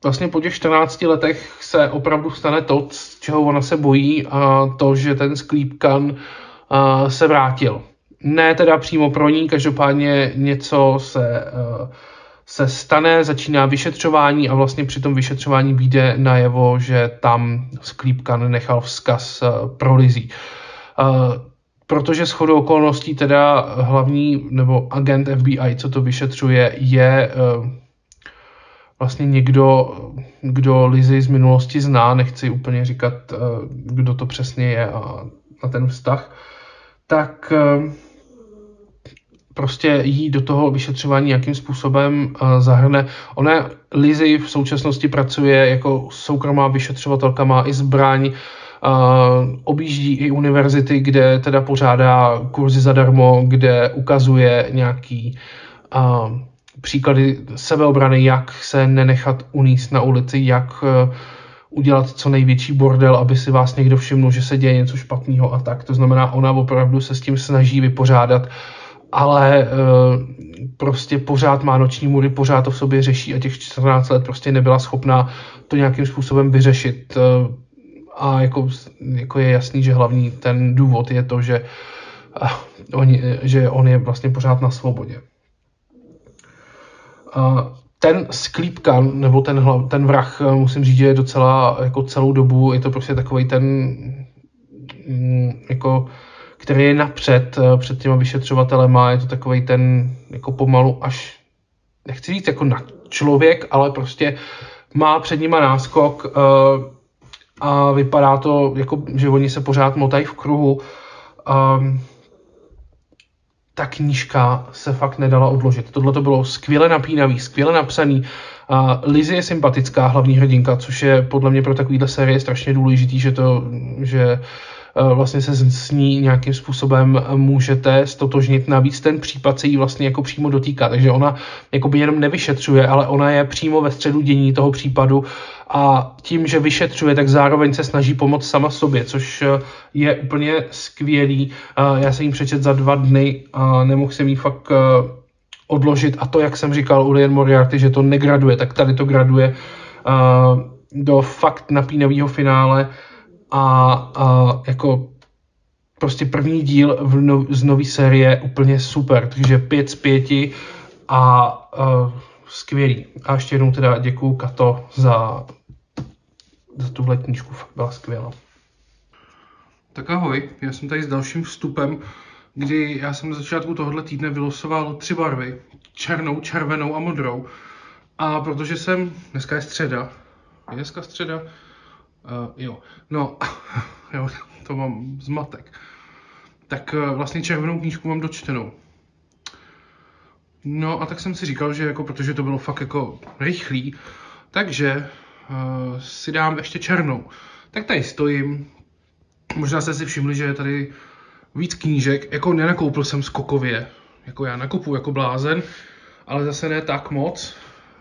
vlastně po těch čtrnácti letech se opravdu stane to, z čeho ona se bojí, a to, že ten Sklípkan se vrátil. Ne teda přímo pro ní, každopádně něco se, se stane, začíná vyšetřování a vlastně při tom vyšetřování vyjde najevo, že tam Sklípkan nechal vzkaz pro Lizzie. Protože shodou okolností teda hlavní nebo agent F B I, co to vyšetřuje, je vlastně někdo, kdo Lizzie z minulosti zná, nechci úplně říkat, kdo to přesně je a na ten vztah, tak prostě jí do toho vyšetřování nějakým způsobem zahrne. Ona, Lizzie v současnosti pracuje jako soukromá vyšetřovatelka, má i zbraň, objíždí i univerzity, kde teda pořádá kurzy zadarmo, kde ukazuje nějaký příklady sebeobrany, jak se nenechat uníst na ulici, jak udělat co největší bordel, aby si vás někdo všimnul, že se děje něco špatného a tak. To znamená, ona opravdu se s tím snaží vypořádat, ale prostě pořád má noční můry, pořád to v sobě řeší a těch čtrnáct let prostě nebyla schopná to nějakým způsobem vyřešit. A jako, jako je jasný, že hlavní ten důvod je to, že, on, že on je vlastně pořád na svobodě. Ten Sklípkan, nebo ten, ten vrah, musím říct, že je docela jako celou dobu, je to prostě takovej ten, jako, který je napřed před těma vyšetřovatelema, je to takovej ten jako pomalu až, nechci říct jako na člověk, ale prostě má před nima náskok a vypadá to, jako, že oni se pořád motají v kruhu. Ta knížka se fakt nedala odložit. Tohle to bylo skvěle napínavý, skvěle napsaný. Uh, Lizzie je sympatická hlavní hrdinka, což je podle mě pro takovýhle série strašně důležitý, že to, že uh, vlastně se s ní nějakým způsobem můžete stotožnit. Navíc ten případ se jí vlastně jako přímo dotýká, takže ona jakoby jenom nevyšetřuje, ale ona je přímo ve středu dění toho případu a tím, že vyšetřuje, tak zároveň se snaží pomoct sama sobě, což je úplně skvělý. Uh, já jsem jí přečet za dva dny a nemohl jsem jí fakt uh, odložit a to, jak jsem říkal u Liane Moriarty, že to negraduje, tak tady to graduje uh, do fakt napínavého finále a, a jako prostě první díl v no, z nové série úplně super, takže pět z pěti a uh, skvělý. A ještě jednou teda děkuju Kato za, za tuhle knížku, fakt byla skvělá. Tak ahoj, já jsem tady s dalším vstupem, kdy já jsem na začátku tohohle týdne vylosoval tři barvy, černou, červenou a modrou. A protože jsem, dneska je středa, je dneska středa? Uh, jo, no, jo, to mám zmatek. Tak uh, vlastně červenou knížku mám dočtenou. No a tak jsem si říkal, že jako, protože to bylo fakt jako rychlý, takže uh, si dám ještě černou. Tak tady stojím, možná jste si všimli, že je tady víc knížek, jako nenakoupil jsem skokově, jako já nakupuju jako blázen, ale zase ne tak moc.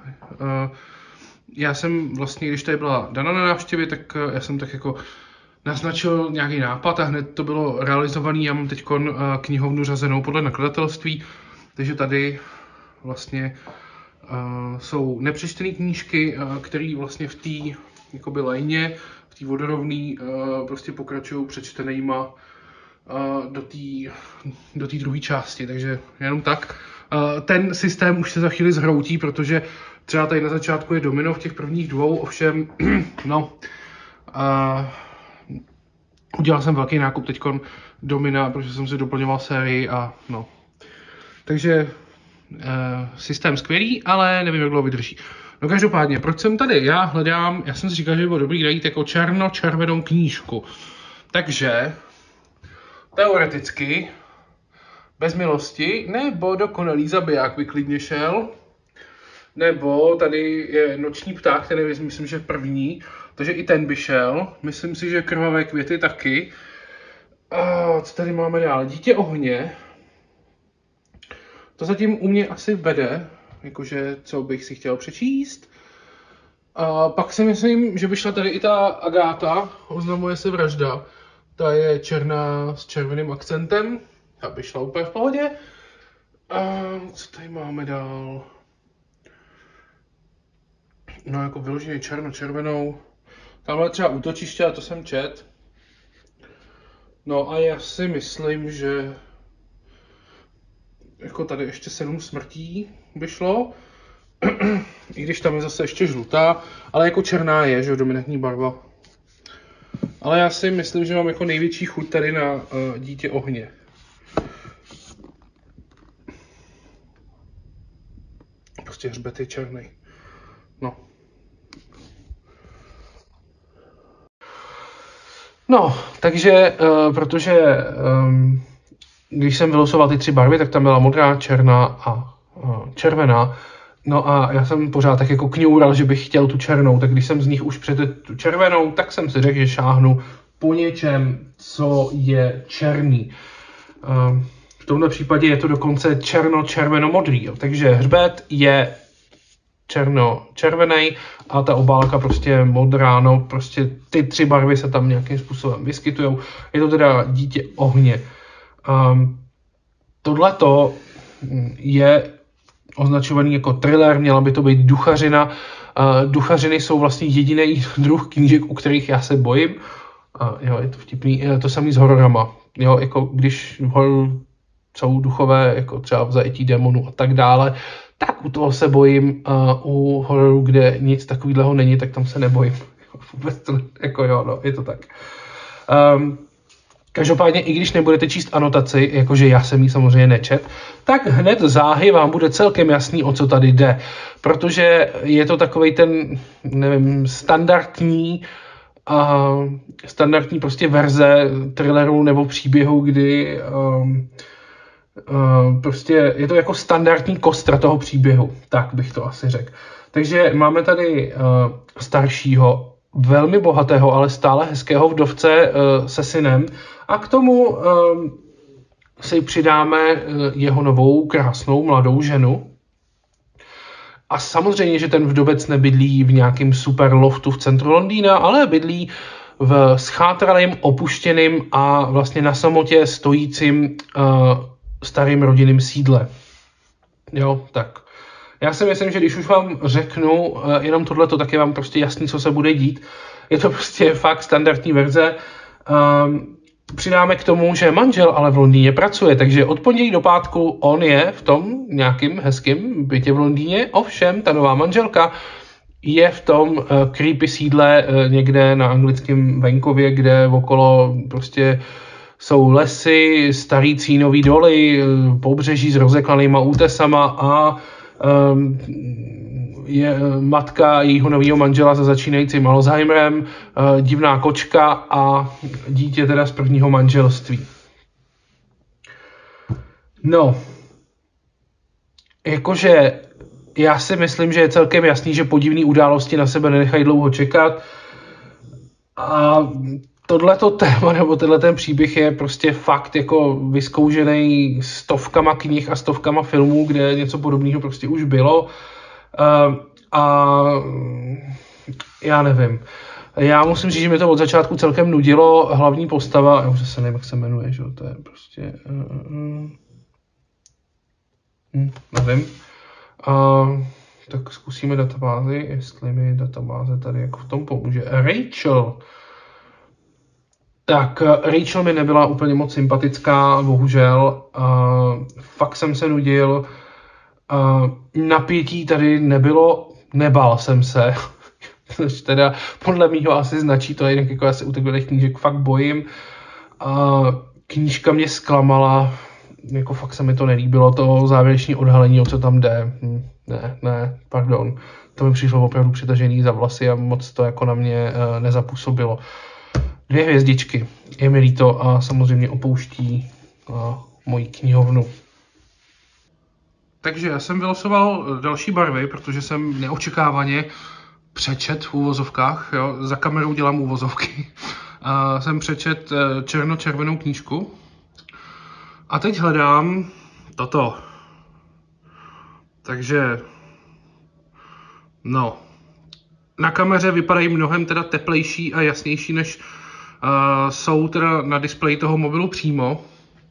Já jsem vlastně, když tady byla Dana na návštěvě, tak já jsem tak jako naznačil nějaký nápad a hned to bylo realizovaný. Já mám teď knihovnu řazenou podle nakladatelství, takže tady vlastně jsou nepřečtené knížky, které vlastně v té jakoby lajně, v té vodorovné prostě pokračují přečtenýma do té do té druhé části, takže jenom tak. Ten systém už se za chvíli zhroutí, protože třeba tady na začátku je domino v těch prvních dvou, ovšem, no, uh, udělal jsem velký nákup teďkon domina, protože jsem si doplňoval sérii a no. Takže uh, systém skvělý, ale nevím, jak dlouho vydrží. No každopádně, proč jsem tady? Já hledám, já jsem si říkal, že by bylo dobrý najít jako černo-červenou knížku. Takže teoreticky Bez milosti, nebo Dokonalý zabiják by klidně šel, nebo tady je Noční pták, ten je, myslím, že první, takže i ten by šel. Myslím si, že Krvavé květy taky. A co tady máme dál? Dítě ohně. To zatím u mě asi vede, jakože co bych si chtěl přečíst. A pak si myslím, že by šla tady i ta Agáta, Oznamuje se vražda. Ta je černá s červeným akcentem. Ta by šla úplně v pohodě. A co tady máme dál? no jako vyloženě černo-červenou. Tamhle třeba útočiště, a to jsem čet. No a já si myslím, že jako tady ještě sedm smrtí by šlo. I když tam je zase ještě žlutá, ale jako černá je, že dominantní barva. Ale já si myslím, že mám jako největší chuť tady na uh, dítě ohně. Prostě hřbet je černý. No. No, takže, uh, protože um, když jsem vylosoval ty tři barvy, tak tam byla modrá, černá a uh, červená. No a já jsem pořád tak jako kňoural, že bych chtěl tu černou, tak když jsem z nich už před tu červenou, tak jsem si řekl, že šáhnu po něčem, co je černý. Um, v tomto případě je to dokonce černo-červeno-modrý, jo. Takže hřbet je černo-červený a ta obálka prostě modrá, no prostě ty tři barvy se tam nějakým způsobem vyskytujou. Je to teda dítě ohně. Um, tohleto je označovaný jako thriller, měla by to být duchařina. Uh, duchařiny jsou vlastně jediný druh knížek, u kterých já se bojím. Uh, jo, je to vtipný. Je to samý s hororama. Jo, jako když horor jsou duchové, jako třeba v Zajetí démonů a tak dále, tak u toho se bojím. Uh, u hororu, kde nic takového není, tak tam se nebojím. Vůbec to, jako jo, no, je to tak. Um, Každopádně, i když nebudete číst anotaci, jakože já jsem ji samozřejmě nečet, tak hned záhy vám bude celkem jasný, o co tady jde. Protože je to takovej ten, nevím, standardní, uh, standardní prostě verze thrilleru nebo příběhu, kdy um, uh, prostě je to jako standardní kostra toho příběhu, tak bych to asi řekl. Takže máme tady uh, staršího, velmi bohatého, ale stále hezkého vdovce uh, se synem a k tomu uh, si přidáme uh, jeho novou krásnou mladou ženu. A samozřejmě, že ten vdovec nebydlí v nějakém super loftu v centru Londýna, ale bydlí v schátralém, opuštěném a vlastně na samotě stojícím uh, starým rodinným sídle. Jo, tak. Já si myslím, že když už vám řeknu uh, jenom tohleto, tak je vám prostě jasný, co se bude dít. Je to prostě fakt standardní verze. Um, přidáme k tomu, že manžel ale v Londýně pracuje, takže od pondělí do pátku on je v tom nějakým hezkým bytě v Londýně. Ovšem, ta nová manželka je v tom uh, creepy sídle uh, někde na anglickém venkově, kde okolo prostě jsou lesy, starý cínový doly, uh, pobřeží s rozeklanýma útesama a um, je matka jejího nového manžela se začínajícím Alzheimerem, uh, divná kočka a dítě teda z prvního manželství. No, jakože já si myslím, že je celkem jasný, že podivné události na sebe nenechají dlouho čekat a tohleto téma nebo tenhle ten příběh je prostě fakt jako vyzkoušený stovkama knih a stovkama filmů, kde něco podobného prostě už bylo. Uh, a já nevím. Já musím říct, že mě to od začátku celkem nudilo. Hlavní postava, já už se nevím, jak se jmenuje, že to je prostě... Uh, uh, nevím. Uh, tak zkusíme databázi, jestli mi databáze tady jako v tom pomůže. Rachel. Tak, Rachel mi nebyla úplně moc sympatická, bohužel. Uh, fakt jsem se nudil. Uh, napětí tady nebylo, nebál jsem se. Což teda podle mýho asi značí to, jinak jako já se u takových knížek fakt bojím. Uh, knížka mě zklamala, jako fakt se mi to nelíbilo, to závěrečné odhalení, o co tam jde. Hm, ne, ne, pardon. To mi přišlo opravdu přitažený za vlasy a moc to jako na mě uh, nezapůsobilo. Dvě hvězdičky, je mi líto a samozřejmě opouští uh, moji knihovnu. Takže já jsem vylosoval další barvy, protože jsem neočekávaně přečet v úvozovkách, jo, za kamerou dělám úvozovky. Uh, jsem přečet uh, černo-červenou knížku a teď hledám toto. Takže, no, na kameře vypadají mnohem teda teplejší a jasnější, než uh, jsou teda na displeji toho mobilu přímo.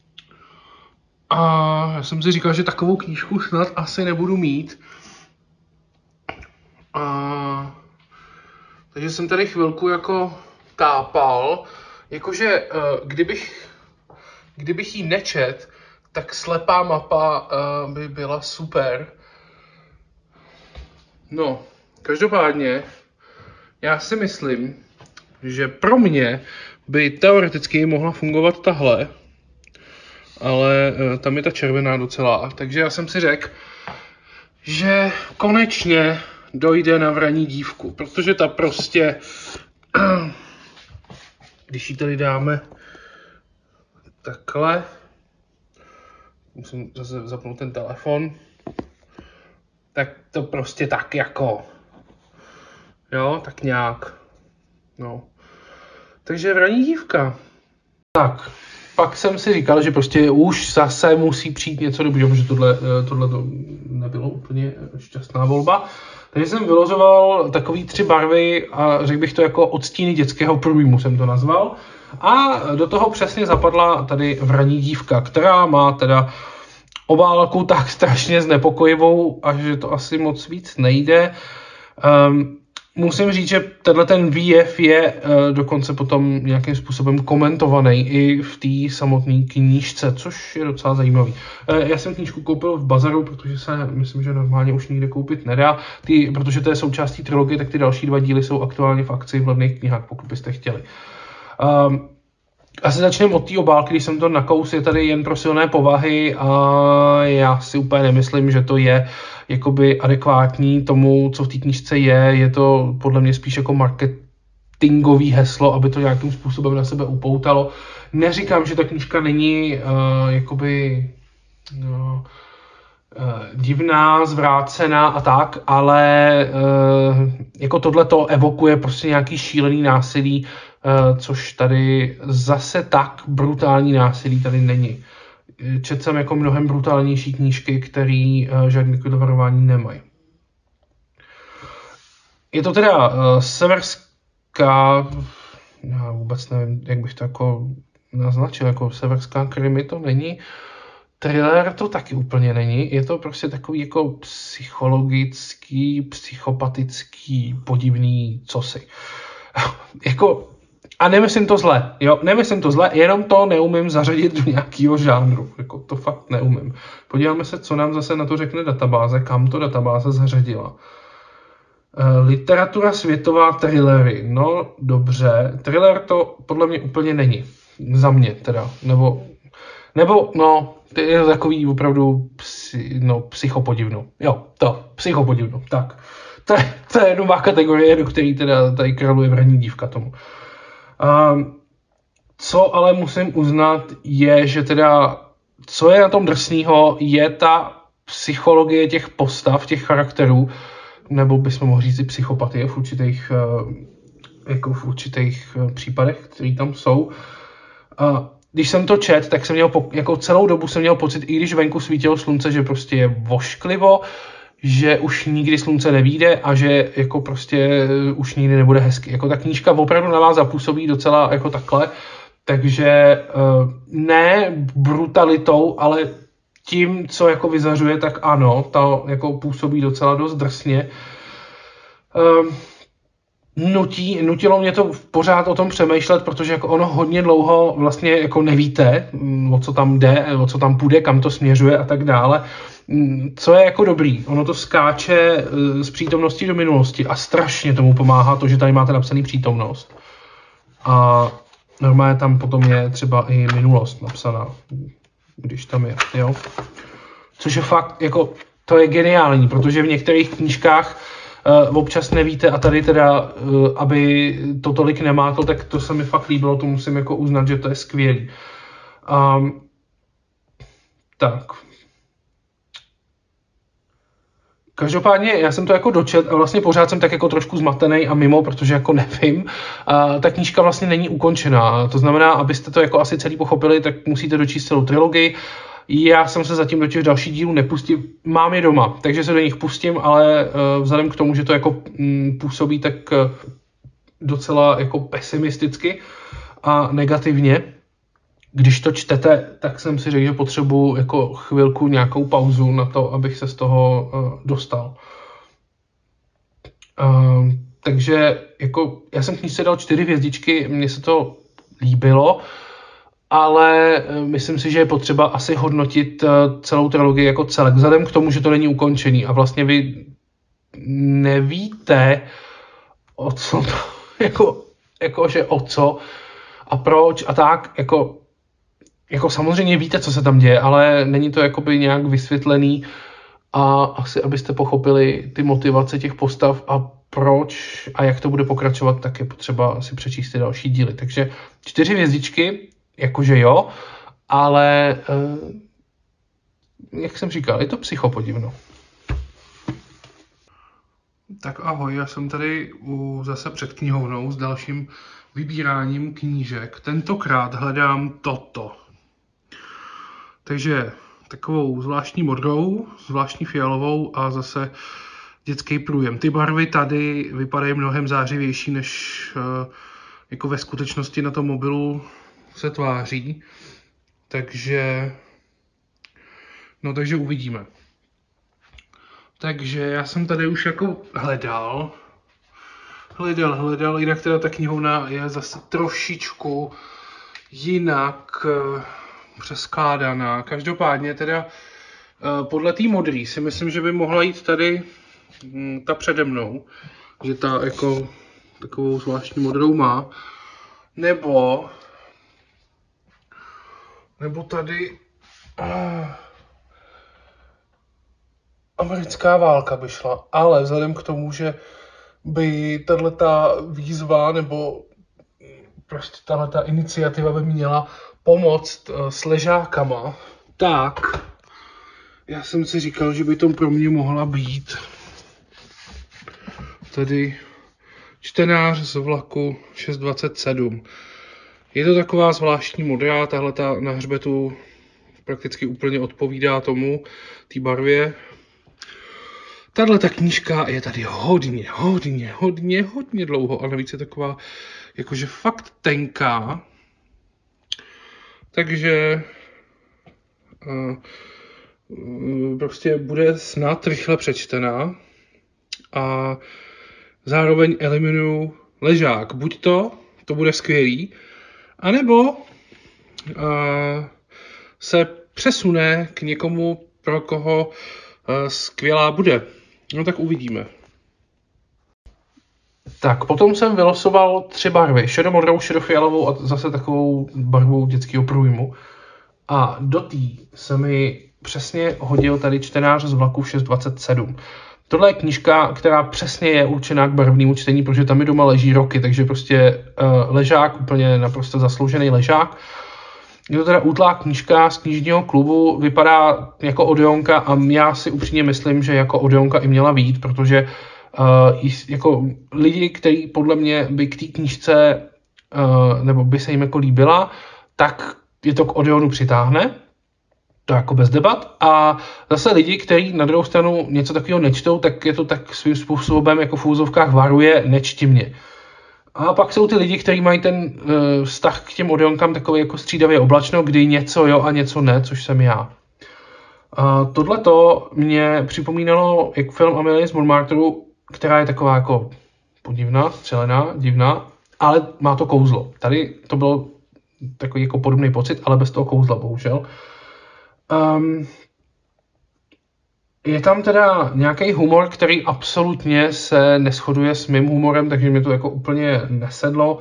A já jsem si říkal, že takovou knížku snad asi nebudu mít. A Takže jsem tady chvilku jako tápal, jakože kdybych, kdybych jí nečet, tak slepá mapa by byla super. No, každopádně, já si myslím, že pro mě by teoreticky mohla fungovat tahle, ale tam je ta červená docela, takže já jsem si řekl, že konečně dojde na vraní dívku, protože ta prostě, když ji tady dáme takhle, musím zase zapnout ten telefon, tak to prostě tak jako, jo, tak nějak, no. Takže vraní dívka. Tak, pak jsem si říkal, že prostě už zase musí přijít něco dobrého, protože tohle, tohle to nebylo úplně šťastná volba. Takže jsem vyložoval takový tři barvy a řekl bych to jako odstíny dětského průjmu jsem to nazval. A do toho přesně zapadla tady vraní dívka, která má teda obálku tak strašně znepokojivou, a že to asi moc víc nejde. Um, musím říct, že tenhle ten výjev je uh, dokonce potom nějakým způsobem komentovaný i v té samotné knížce, což je docela zajímavý. Uh, já jsem knížku koupil v bazaru, protože se myslím, že normálně už nikde koupit nedá. Ty, protože to je součástí trilogie, tak ty další dva díly jsou aktuálně v akci v levných knihách, pokud byste chtěli. Um, Asi začneme od té obálky, když jsem to nakous, je tady jen pro silné povahy a já si úplně nemyslím, že to je jakoby adekvátní tomu, co v té knížce je. Je to podle mě spíš jako marketingový heslo, aby to nějakým způsobem na sebe upoutalo. Neříkám, že ta knížka není uh, jakoby no, uh, divná, zvrácená a tak, ale uh, jako tohle to evokuje prostě nějaký šílený násilí, Uh, což tady zase tak brutální násilí tady není. Četl jsem jako mnohem brutálnější knížky, které uh, žádné varování nemají. Je to teda uh, severská, já vůbec nevím, jak bych to jako naznačil, jako severská krimi to není. Thriller to taky úplně není. Je to prostě takový jako psychologický, psychopatický, podivný cosi. jako A nemyslím to zle, jo, nemyslím to zle, jenom to neumím zařadit do nějakého žánru, jako to fakt neumím. Podíváme se, co nám zase na to řekne databáze, kam to databáze zařadila. E, literatura světová, thrillery, no dobře, thriller to podle mě úplně není, za mě teda, nebo, nebo no, to je takový opravdu psi, no, psychopodivno, jo, to, psychopodivno, tak. To je, to je nová kategorie, do které teda tady králuje vraní dívka tomu. Um, co ale musím uznat je, že teda, co je na tom drsného, je ta psychologie těch postav, těch charakterů, nebo bychom mohli říct i psychopatie v určitých, jako v určitých případech, které tam jsou. A když jsem to čet, tak jsem měl, jako celou dobu jsem měl pocit, i když venku svítilo slunce, že prostě je vošklivo, že už nikdy slunce nevyjde a že jako prostě už nikdy nebude hezky. Jako ta knížka opravdu na vás zapůsobí docela jako takhle, takže ne brutalitou, ale tím, co jako vyzařuje, tak ano, to jako působí docela dost drsně. Nutí, nutilo mě to pořád o tom přemýšlet, protože jako ono hodně dlouho vlastně jako nevíte, o co tam jde, o co tam půjde, kam to směřuje a tak dále. Co je jako dobrý, ono to skáče z přítomnosti do minulosti a strašně tomu pomáhá to, že tady máte napsaný přítomnost. A normálně tam potom je třeba i minulost napsaná, když tam je, jo. Což je fakt, jako, to je geniální, protože v některých knížkách uh, občas nevíte a tady teda, uh, aby to tolik nemátlo, tak to se mi fakt líbilo, to musím jako uznat, že to je skvělý. Um, tak. Každopádně já jsem to jako dočet a vlastně pořád jsem tak jako trošku zmatený a mimo, protože jako nevím. A ta knížka vlastně není ukončená. To znamená, abyste to jako asi celý pochopili, tak musíte dočíst celou trilogii. Já jsem se zatím do těch dalších dílů nepustil. Mám je doma, takže se do nich pustím, ale uh, vzhledem k tomu, že to jako mm, působí tak uh, docela jako pesimisticky a negativně, když to čtete, tak jsem si řekl, že potřebuji jako chvilku nějakou pauzu na to, abych se z toho uh, dostal. Uh, takže jako já jsem knížce dal čtyři hvězdičky, mně se to líbilo, ale myslím si, že je potřeba asi hodnotit celou trilogii jako celek, vzhledem k tomu, že to není ukončený a vlastně vy nevíte, o co to, jako, jako že o co a proč a tak, jako, jako samozřejmě víte, co se tam děje, ale není to jakoby nějak vysvětlený a asi, abyste pochopili ty motivace těch postav a proč a jak to bude pokračovat, tak je potřeba si přečíst ty další díly. Takže čtyři hvězdičky, jakože jo, ale jak jsem říkal, je to psychopodivno. Tak ahoj, já jsem tady u, zase před knihovnou s dalším vybíráním knížek. Tentokrát hledám toto. Takže takovou zvláštní modrou, zvláštní fialovou a zase dětský průjem. Ty barvy tady vypadají mnohem zářivější, než jako ve skutečnosti na tom mobilu se tváří. Takže, no takže uvidíme. Takže já jsem tady už jako hledal, hledal, hledal, jinak teda ta knihovna je zase trošičku jinak přeskládaná. Každopádně teda podle té modrý si myslím, že by mohla jít tady ta přede mnou, že ta jako takovou zvláštní modrou má, nebo nebo tady uh, americká válka by šla, ale vzhledem k tomu, že by tato výzva nebo prostě tato iniciativa by měla pomoct uh, s ležákama, tak já jsem si říkal, že by to pro mě mohla být tady čtenář z vlaku šest dvacet sedm. Je to taková zvláštní modrá, tahle ta na hřbetu prakticky úplně odpovídá tomu, té barvě. Tahle ta knížka je tady hodně, hodně, hodně, hodně dlouho a navíc je taková jakože fakt tenká. Takže uh, uh, prostě bude snad rychle přečtená a zároveň eliminuju ležák. Buď to, to bude skvělý, anebo uh, se přesune k někomu, pro koho uh, skvělá bude. No tak uvidíme. Tak, potom jsem vylosoval tři barvy. Šedomodrou, šedofialovou a zase takovou barvou dětského průjmu. A do té se mi přesně hodil tady čtenář z vlaku šest dvacet sedm. Tohle je knížka, která přesně je určená k barevnému čtení, protože tam mi doma leží roky, takže prostě uh, ležák, úplně naprosto zasloužený ležák. Je to teda útlá knížka z knižního klubu, vypadá jako Odeonka a já si upřímně myslím, že jako Odeonka i měla vyjít, protože uh, jako lidi, kteří podle mě by k té knížce, uh, nebo by se jim jako líbila, tak je to k Odeonu přitáhne. To jako bez debat. A zase lidi, kteří na druhou stranu něco takového nečtou, tak je to tak svým způsobem jako v úzovkách varuje, nečti mě. A pak jsou ty lidi, kteří mají ten uh, vztah k těm Odeonkám takový jako střídavě oblačno, kdy něco jo a něco ne, což jsem já. Uh, tohleto mě připomínalo jak film Amélie z Montmartru, která je taková jako podivná, střelená, divná, ale má to kouzlo. Tady to bylo takový jako podobný pocit, ale bez toho kouzla, bohužel. Um, je tam teda nějaký humor, který absolutně se neshoduje s mým humorem, takže mě to jako úplně nesedlo.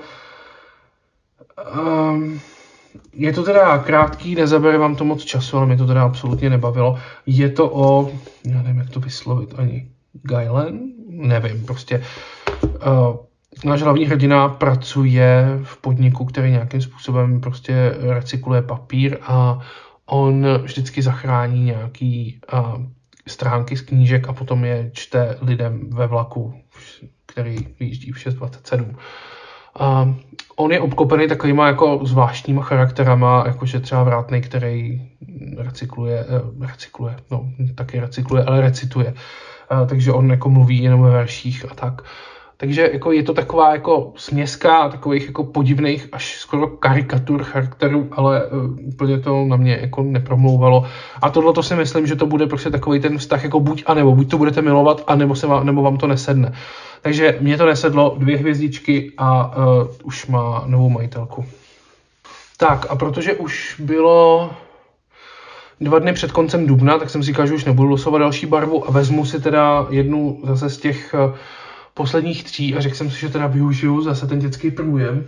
Um, je to teda krátký, nezabere vám to moc času, ale mě to teda absolutně nebavilo. Je to o, já nevím, jak to vyslovit ani, Guylaine? Nevím, prostě. Uh, náš hlavní hrdina pracuje v podniku, který nějakým způsobem prostě recykluje papír a on vždycky zachrání nějaký uh, stránky z knížek a potom je čte lidem ve vlaku, který vyjíždí v šest dvacet sedm. Uh, on je obklopený takovýma jako zvláštníma charakterama, jakože třeba Vrátnej, který recykluje, uh, recykluje, no taky recykluje, ale recituje. Uh, takže on jako mluví jenom ve verších a tak. Takže jako je to taková jako směska takových jako podivných až skoro karikatur charakterů, ale uh, úplně to na mě jako nepromlouvalo. A tohle to si myslím, že to bude prostě takový ten vztah jako buď a nebo, buď to budete milovat, a nebo, se vám, nebo vám to nesedne. Takže mě to nesedlo, dvě hvězdičky a uh, už má novou majitelku. Tak a protože už bylo dva dny před koncem dubna, tak jsem si říkal, že už nebudu losovat další barvu a vezmu si teda jednu zase z těch uh, posledních tří a řekl jsem si, že teda využiju zase ten dětský průjem.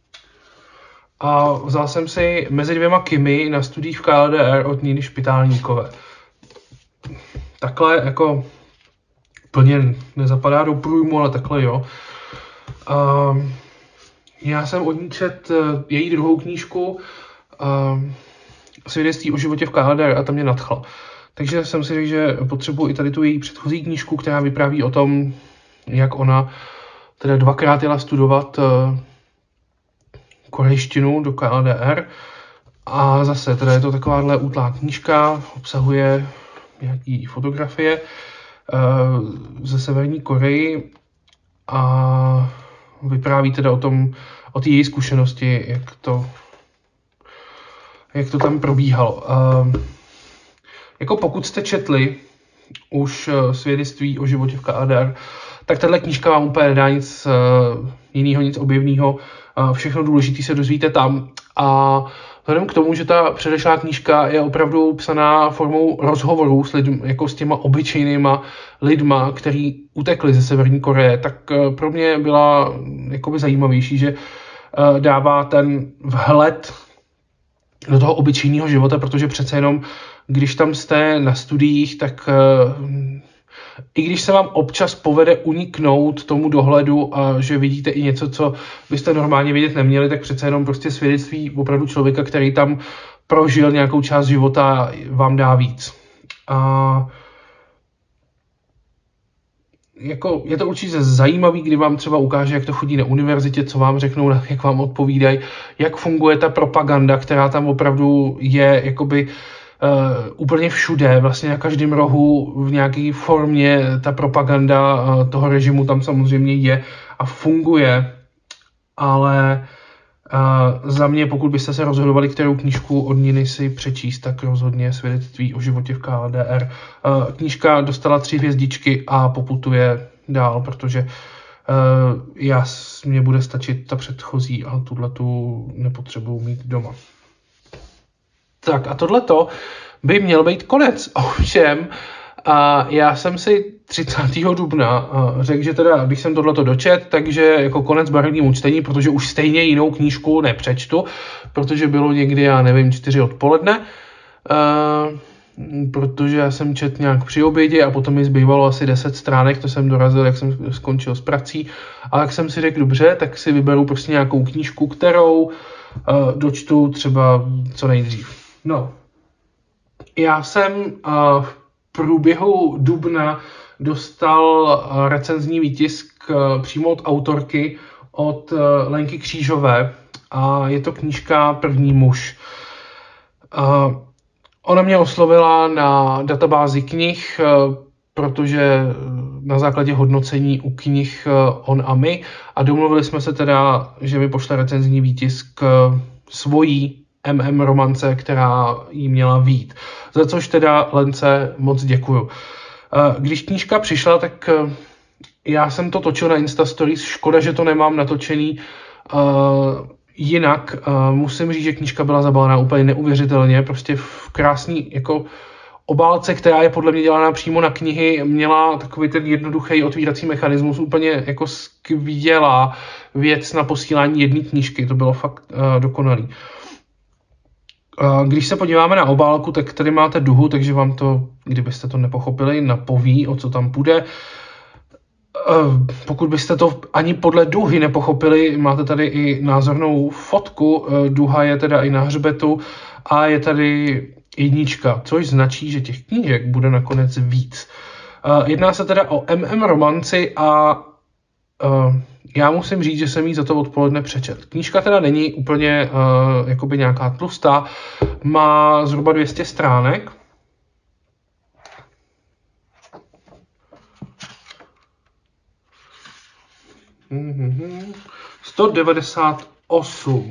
A vzal jsem si mezi dvěma Kimi na studiích v K L D R od Niny Špitálníkové. Takhle jako plně nezapadá do průjmu, ale takhle jo. Uh, já jsem od ní čet uh, její druhou knížku uh, Svědectví o životě v K L D R a ta mě nadchla. Takže jsem si řekl, že potřebuji i tady tu její předchozí knížku, která vypráví o tom, jak ona teda dvakrát jela studovat uh, korejštinu do K L D R. A zase teda je to takováhle útlá knížka, obsahuje nějaký fotografie uh, ze Severní Koreji a vypráví teda o tom, o té její zkušenosti, jak to, jak to tam probíhalo. Uh, jako pokud jste četli už uh, Svědectví o životě v K L D R, tak tahle knížka vám úplně nedá nic uh, jiného, nic objevného. Uh, všechno důležité se dozvíte tam. A vzhledem k tomu, že ta předešlá knížka je opravdu psaná formou rozhovorů s lidmi, jako s těma obyčejnýma lidma, kteří utekli ze Severní Koreje, tak uh, pro mě byla jakoby zajímavější, že uh, dává ten vhled do toho obyčejného života, protože přece jenom, když tam jste na studiích, tak uh, i když se vám občas povede uniknout tomu dohledu a že vidíte i něco, co byste normálně vidět neměli, tak přece jenom prostě svědectví opravdu člověka, který tam prožil nějakou část života, vám dá víc. A jako je to určitě zajímavý, kdy vám třeba ukáže, jak to chodí na univerzitě, co vám řeknou, jak vám odpovídají, jak funguje ta propaganda, která tam opravdu je jakoby Uh, úplně všude, vlastně na každém rohu v nějaké formě ta propaganda uh, toho režimu tam samozřejmě je a funguje, ale uh, za mě, pokud byste se rozhodovali, kterou knížku od Niny si přečíst, tak rozhodně Svědectví o životě v K L D R. Uh, knížka dostala tři hvězdičky a poputuje dál, protože uh, já, mě bude stačit ta předchozí a tuhletu nepotřebuji mít doma. Tak a tohleto by měl být konec. Ovšem, a já jsem si třicátého dubna řekl, že teda, když jsem tohleto dočet, takže jako konec barevnému čtení, protože už stejně jinou knížku nepřečtu, protože bylo někdy, já nevím, čtyři odpoledne, uh, protože já jsem čet nějak při obědě a potom mi zbývalo asi deset stránek, to jsem dorazil, jak jsem skončil s prací. A jak jsem si řekl, dobře, tak si vyberu prostě nějakou knížku, kterou uh, dočtu třeba co nejdřív. No, já jsem uh, v průběhu dubna dostal uh, recenzní výtisk uh, přímo od autorky, od uh, Lenky Křížové a je to knížka První muž. Uh, ona mě oslovila na databázi knih, uh, protože na základě hodnocení u knih uh, On a my a domluvili jsme se teda, že mi pošle recenzní výtisk uh, svojí M M romance, která jí měla vyjít. Za což teda Lence moc děkuju. Když knížka přišla, tak já jsem to točil na Insta Stories. Škoda, že to nemám natočený jinak. Musím říct, že knížka byla zabalená úplně neuvěřitelně. Prostě v krásný jako obálce, která je podle mě dělaná přímo na knihy, měla takový ten jednoduchý otvírací mechanismus, úplně jako skvělá věc na posílání jedné knížky. To bylo fakt dokonalý. Když se podíváme na obálku, tak tady máte duhu, takže vám to, kdybyste to nepochopili, napoví, o co tam půjde. Pokud byste to ani podle duhy nepochopili, máte tady i názornou fotku. Duha je teda i na hřbetu a je tady jednička, což značí, že těch knížek bude nakonec víc. Jedná se teda o M M romanci a já musím říct, že jsem jí za to odpoledne přečet. Knížka teda není úplně uh, jakoby nějaká tlustá, má zhruba dvě stě stránek. Mm-hmm. sto devadesát osm.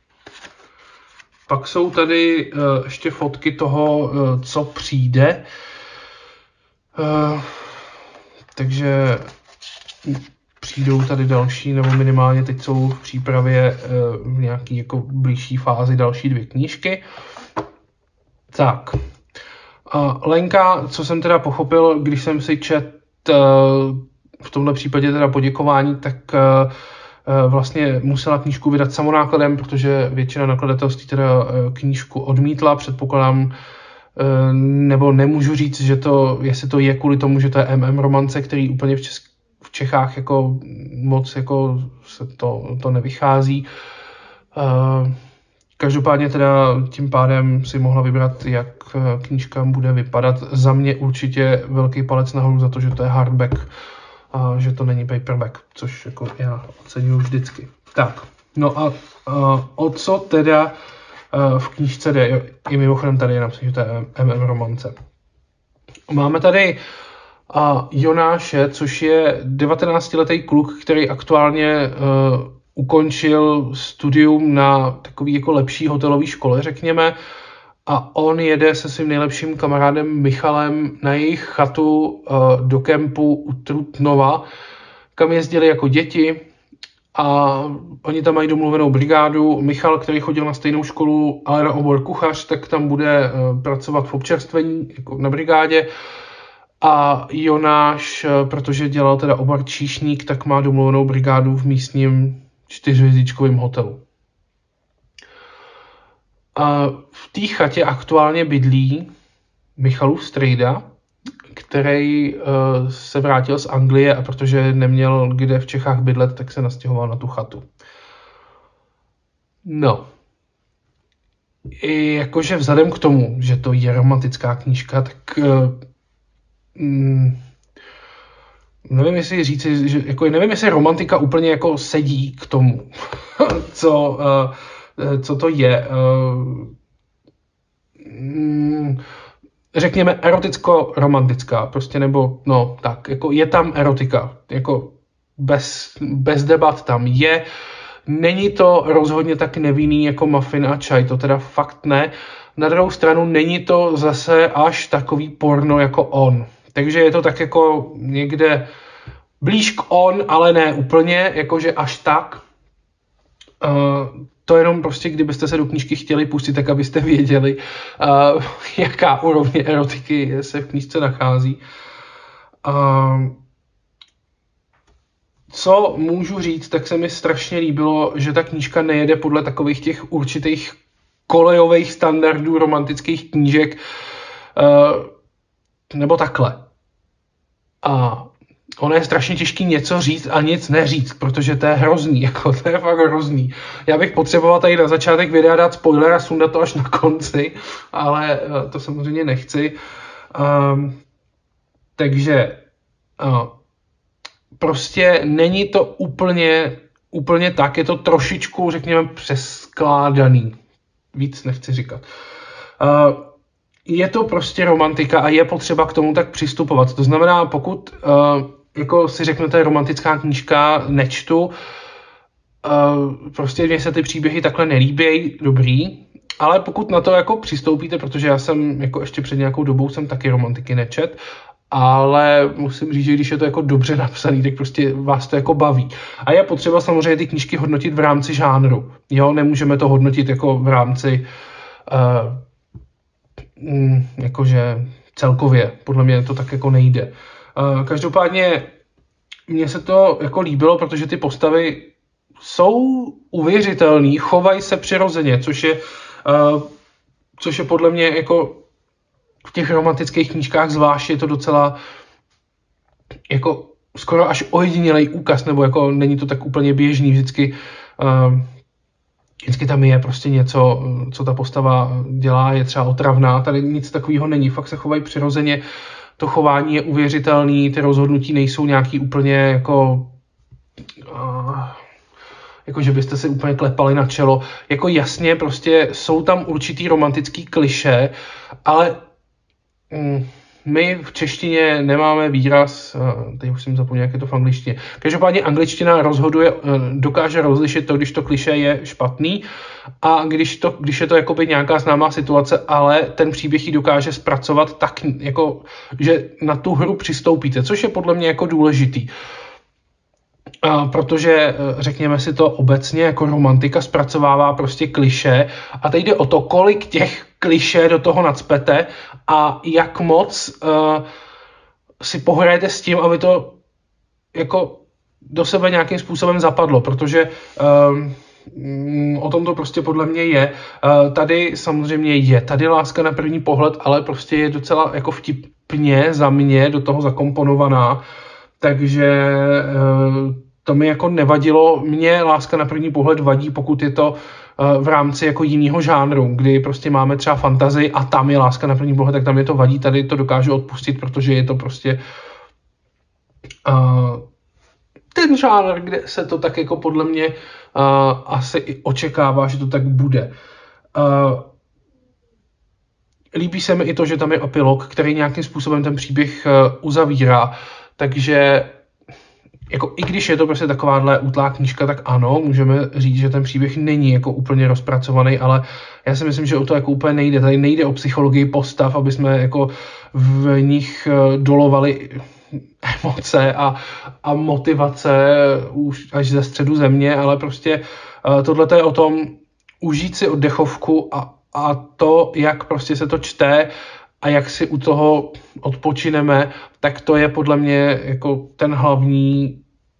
Pak jsou tady uh, ještě fotky toho, uh, co přijde. Uh, takže přijdou tady další, nebo minimálně teď jsou v přípravě v nějaký jako blížší fázi další dvě knížky. Tak. Lenka, co jsem teda pochopil, když jsem si čet v tomhle případě teda poděkování, tak vlastně musela knížku vydat samonákladem, protože většina nakladatelství teda knížku odmítla, předpokládám, nebo nemůžu říct, že to, jestli to je kvůli tomu, že to je em em romance, který úplně v, Česk- v Čechách jako moc jako se to, to nevychází. Každopádně teda tím pádem si mohla vybrat, jak knížka bude vypadat. Za mě určitě velký palec nahoru za to, že to je hardback a že to není paperback, což jako já oceňuji vždycky. Tak, no a, a o co teda v knížce jde? I mimochodem tady je napsané, že to je em em romance. Máme tady a Jonáše, což je devatenáctiletý kluk, který aktuálně uh, ukončil studium na takový jako lepší hotelové škole, řekněme, a on jede se svým nejlepším kamarádem Michalem na jejich chatu uh, do kempu u Trutnova, kam jezdili jako děti a oni tam mají domluvenou brigádu. Michal, který chodil na stejnou školu, ale na obor kuchař, tak tam bude uh, pracovat v občerstvení jako na brigádě. A Jonáš, protože dělal teda obor číšník, tak má domluvenou brigádu v místním čtyřhvězdičkovém hotelu. A v té chatě aktuálně bydlí Michalův strejda, který uh, se vrátil z Anglie a protože neměl kde v Čechách bydlet, tak se nastěhoval na tu chatu. No. I jakože vzhledem k tomu, že to je romantická knížka, tak uh, mm, nevím, jestli říci, že jako nevím, jestli romantika úplně jako sedí k tomu, co, uh, co to je. Uh, mm, řekněme eroticko-romantická, prostě nebo no tak, jako je tam erotika, jako bez, bez debat tam je. Není to rozhodně tak nevinný jako muffin a čaj, to teda fakt ne. Na druhou stranu není to zase až takový porno jako on. Takže je to tak jako někde blíž k on, ale ne úplně, jakože až tak. Uh, to jenom prostě, kdybyste se do knížky chtěli pustit, tak abyste věděli, uh, jaká úrovně erotiky se v knížce nachází. Uh, co můžu říct, tak se mi strašně líbilo, že ta knížka nejede podle takových těch určitých kolejových standardů romantických knížek, uh, nebo takhle. A ono je strašně těžký něco říct a nic neříct, protože to je hrozný, jako to je fakt hrozný. Já bych potřeboval tady na začátek videa dát spoiler a sundat to až na konci, ale uh, to samozřejmě nechci. Um, takže uh, prostě není to úplně, úplně tak, je to trošičku, řekněme, přeskládaný. Víc nechci říkat. Uh, je to prostě romantika a je potřeba k tomu tak přistupovat. To znamená, pokud uh, jako si řeknete romantická knížka, nečtu, uh, prostě mně se ty příběhy takhle nelíbějí, dobrý, ale pokud na to jako přistoupíte, protože já jsem jako ještě před nějakou dobou jsem taky romantiky nečet, ale musím říct, že když je to jako dobře napsaný, tak prostě vás to jako baví. A je potřeba samozřejmě ty knížky hodnotit v rámci žánru. Jo, nemůžeme to hodnotit jako v rámci uh, mm, jakože celkově. Podle mě to tak jako nejde. Uh, každopádně mně se to jako líbilo, protože ty postavy jsou uvěřitelný, chovají se přirozeně, což je, uh, což je podle mě jako v těch romantických knížkách zvlášť je to docela jako skoro až ojedinělej úkaz, nebo jako není to tak úplně běžný, vždycky, uh, vždycky tam je prostě něco, co ta postava dělá, je třeba otravná, tady nic takového není, fakt se chovají přirozeně, to chování je uvěřitelný, ty rozhodnutí nejsou nějaký úplně jako uh, jako že byste si úplně klepali na čelo, jako jasně prostě jsou tam určitý romantický klišé, ale my v češtině nemáme výraz, teď už jsem zapomněl, jak je to v angličtině. Každopádně angličtina rozhoduje, dokáže rozlišit to, když to klišé je špatný a když, to, když je to jakoby nějaká známá situace, ale ten příběh ji dokáže zpracovat tak, jako, že na tu hru přistoupíte, což je podle mě jako důležitý. A protože, řekněme si to obecně, jako romantika zpracovává prostě klišé a teď jde o to, kolik těch klišé do toho nacpete a jak moc uh, si pohrajete s tím, aby to jako do sebe nějakým způsobem zapadlo, protože um, o tom to prostě podle mě je. Uh, tady samozřejmě je tady láska na první pohled, ale prostě je docela jako vtipně za mě do toho zakomponovaná, takže uh, to mi jako nevadilo. Mně láska na první pohled vadí, pokud je to uh, v rámci jako jiného žánru, kdy prostě máme třeba fantazii a tam je láska na první pohled, tak tam je to vadí, tady to dokážu odpustit, protože je to prostě uh, ten žánr, kde se to tak jako podle mě uh, asi i očekává, že to tak bude. Uh, líbí se mi i to, že tam je epilog, který nějakým způsobem ten příběh uh, uzavírá, takže jako i když je to prostě takováhle útlá knížka, tak ano, můžeme říct, že ten příběh není jako úplně rozpracovaný, ale já si myslím, že o to jako úplně nejde. Tady nejde o psychologii postav, aby jsme jako v nich uh, dolovali emoce a, a motivace už až ze středu země, ale prostě uh, tohle je o tom užít si oddechovku a, a to, jak prostě se to čte a jak si u toho odpočineme, tak to je podle mě jako ten hlavní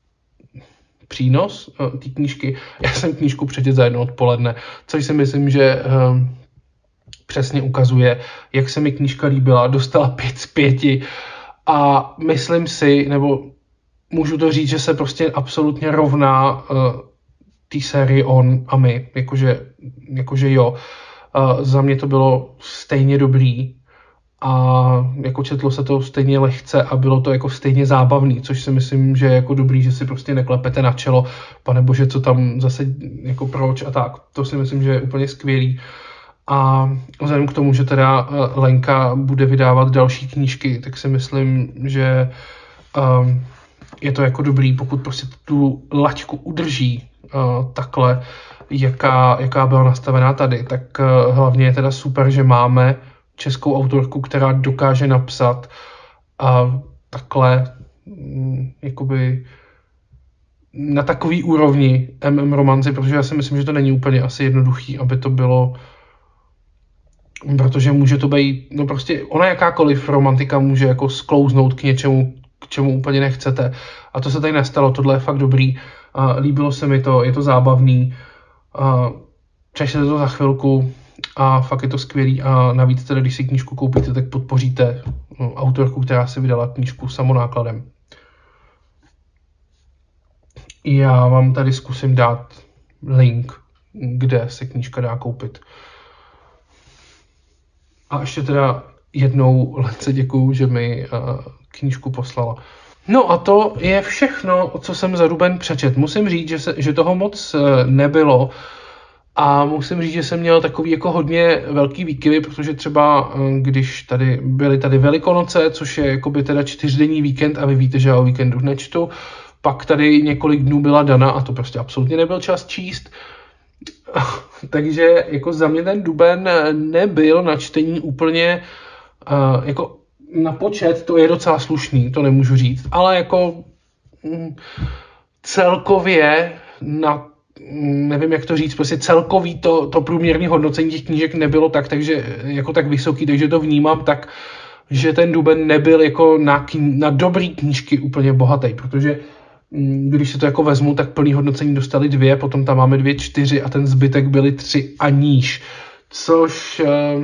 přínos uh, té knížky. Já jsem knížku přečetl za jedno odpoledne, což si myslím, že uh, přesně ukazuje, jak se mi knížka líbila, dostala pět z pěti. A myslím si, nebo můžu to říct, že se prostě absolutně rovná uh, té sérii On a my, jakože, jakože jo. Uh, za mě to bylo stejně dobrý a jako četlo se to stejně lehce a bylo to jako stejně zábavný, což si myslím, že je jako dobrý, že si prostě neklepete na čelo, pane bože, co tam zase, jako proč a tak. To si myslím, že je úplně skvělý. A vzhledem k tomu, že teda Lenka bude vydávat další knížky, tak si myslím, že um, je to jako dobrý, pokud prostě tu laťku udrží uh, takhle, jaká, jaká byla nastavená tady, tak uh, hlavně je teda super, že máme českou autorku, která dokáže napsat uh, takhle um, jakoby na takový úrovni em em romanci, protože já si myslím, že to není úplně asi jednoduchý, aby to bylo. Protože může to být, no prostě ona jakákoliv romantika může jako sklouznout k něčemu, k čemu úplně nechcete. A to se tady nestalo, tohle je fakt dobrý. Uh, líbilo se mi to, je to zábavný. Uh, přečtěte to za chvilku a fakt je to skvělý. A navíc teda, když si knížku koupíte, tak podpoříte no, autorku, která si vydala knížku samonákladem. Já vám tady zkusím dát link, kde se knížka dá koupit. A ještě teda jednou Lence děkuju, že mi uh, knížku poslala. No a to je všechno, co jsem za duben přečet. Musím říct, že, se, že toho moc uh, nebylo a musím říct, že jsem měl takový jako hodně velký výkyvy, protože třeba uh, když tady byly tady Velikonoce, což je jakoby teda čtyřdenní víkend a vy víte, že já o víkendu nečtu, pak tady několik dnů byla Dana a to prostě absolutně nebyl čas číst. Takže jako za mě ten duben nebyl na čtení úplně uh, jako na počet, to je docela slušný, to nemůžu říct, ale jako mm, celkově na, nevím jak to říct, prostě celkový to, to průměrné hodnocení těch knížek nebylo tak, takže jako tak vysoký, takže to vnímám tak, že ten duben nebyl jako na, na dobrý knížky úplně bohatý, protože když se to jako vezmu, tak plný hodnocení dostali dvě, potom tam máme dvě, čtyři a ten zbytek byly tři a níž. Což,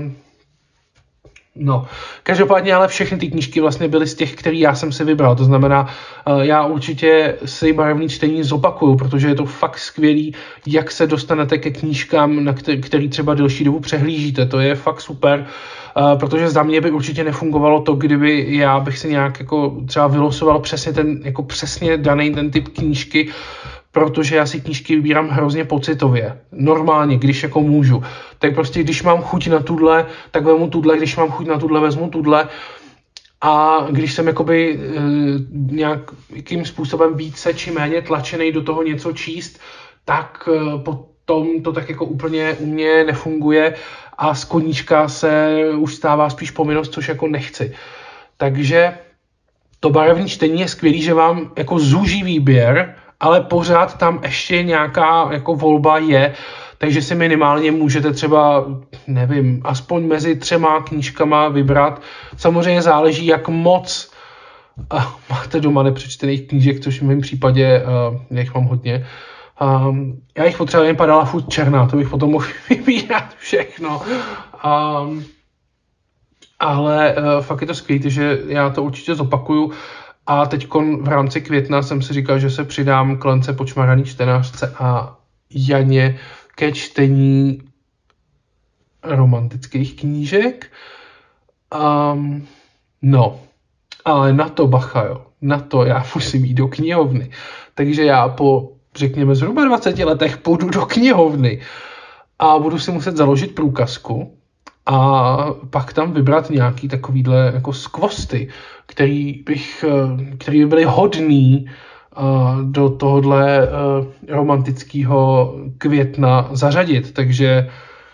no, každopádně ale všechny ty knížky vlastně byly z těch, který já jsem si vybral. To znamená, já určitě si barevný čtení zopakuju, protože je to fakt skvělý, jak se dostanete ke knížkám, na který, který třeba delší dobu přehlížíte. To je fakt super. Uh, protože za mě by určitě nefungovalo to, kdyby já bych si nějak jako třeba vylosoval přesně ten, jako přesně daný ten typ knížky, protože já si knížky vybírám hrozně pocitově. Normálně, když jako můžu. Tak prostě, když mám chuť na tudle, tak vezmu tudle, když mám chuť na tudle, vezmu tudle. A když jsem jakoby uh, nějakým způsobem více či méně tlačený do toho něco číst, tak uh, potom to tak jako úplně u mě nefunguje. A z koníčka se už stává spíš povinnost, což jako nechci. Takže to barevné čtení je skvělý, že vám jako zúží výběr ale pořád tam ještě nějaká jako volba je, takže si minimálně můžete třeba, nevím, aspoň mezi třema knížkama vybrat. Samozřejmě záleží, jak moc uh, máte doma nepřečtených knížek, což v mém případě uh, já jich mám hodně. Um, já jich potřeba jen padala furt černá, to bych potom mohl vybírat všechno. Um, ale uh, fakt je to skvělé, že já to určitě zopakuju. A teď v rámci května jsem si říkal, že se přidám k Lence Počmaraný čtenářce a Janě ke čtení romantických knížek. Um, no, ale na to bacha, jo. Na to já musím jít do knihovny. Takže já po, řekněme, zhruba dvaceti letech půjdu do knihovny a budu si muset založit průkazku a pak tam vybrat nějaký takovýhle jako skvosty, který, bych, který by byly hodný do tohohle romantického května zařadit. Takže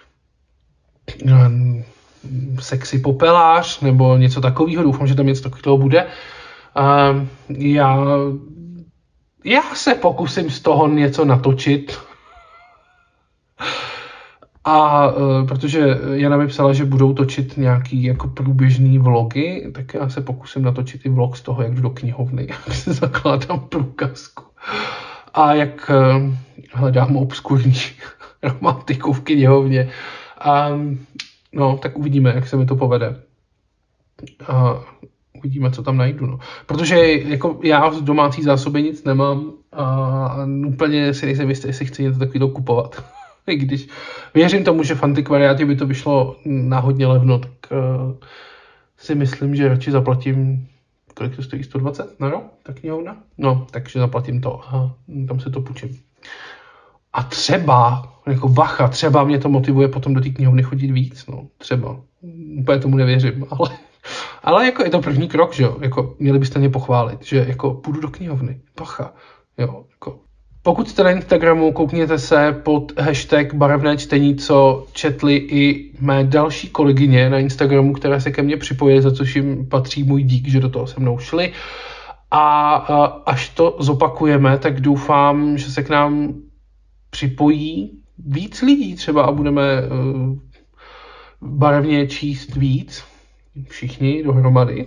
sexy popelář nebo něco takového, doufám, že tam něco takového bude. Já, já se pokusím z toho něco natočit. A uh, protože Jana mi psala, že budou točit nějaký jako průběžný vlogy, tak já se pokusím natočit i vlog z toho, jak jdu do knihovny, jak se zakládám průkazku a jak uh, hledám obskurní romantiku v knihovně. A no, tak uvidíme, jak se mi to povede. A uvidíme, co tam najdu. No. Protože jako já v domácí zásobě nic nemám a úplně si nejsem jistý, jestli chci něco takového kupovat. I když věřím tomu, že v antikvariátě by to vyšlo na hodně levno, tak uh, si myslím, že radši zaplatím, kolik to stojí, sto dvacet na rok, ta knihovna? No, takže zaplatím to a tam se to půjčím. A třeba, jako bacha, třeba mě to motivuje potom do té knihovny chodit víc, no, třeba. Úplně tomu nevěřím, ale, ale jako je to první krok, že jo, jako měli byste mě pochválit, že jako půjdu do knihovny, bacha, jo, jako. Pokud jste na Instagramu, koukněte se pod hashtag barevné čtení, co četli i mé další kolegyně na Instagramu, které se ke mně připojily, za což jim patří můj dík, že do toho se mnou šli. A až to zopakujeme, tak doufám, že se k nám připojí víc lidí třeba a budeme barevně číst víc. Všichni dohromady.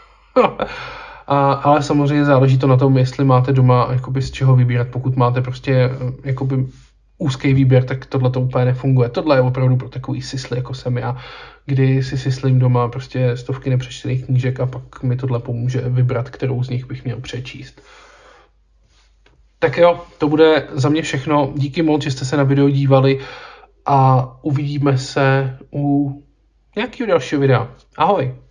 A, ale samozřejmě záleží to na tom, jestli máte doma jakoby z čeho vybírat. Pokud máte prostě jakoby úzký výběr, tak tohle to úplně nefunguje. Tohle je opravdu pro takový sisly, jako jsem já, kdy si syslím doma prostě stovky nepřečtených knížek a pak mi tohle pomůže vybrat, kterou z nich bych měl přečíst. Tak jo, to bude za mě všechno. Díky moc, že jste se na video dívali a uvidíme se u nějakého dalšího videa. Ahoj!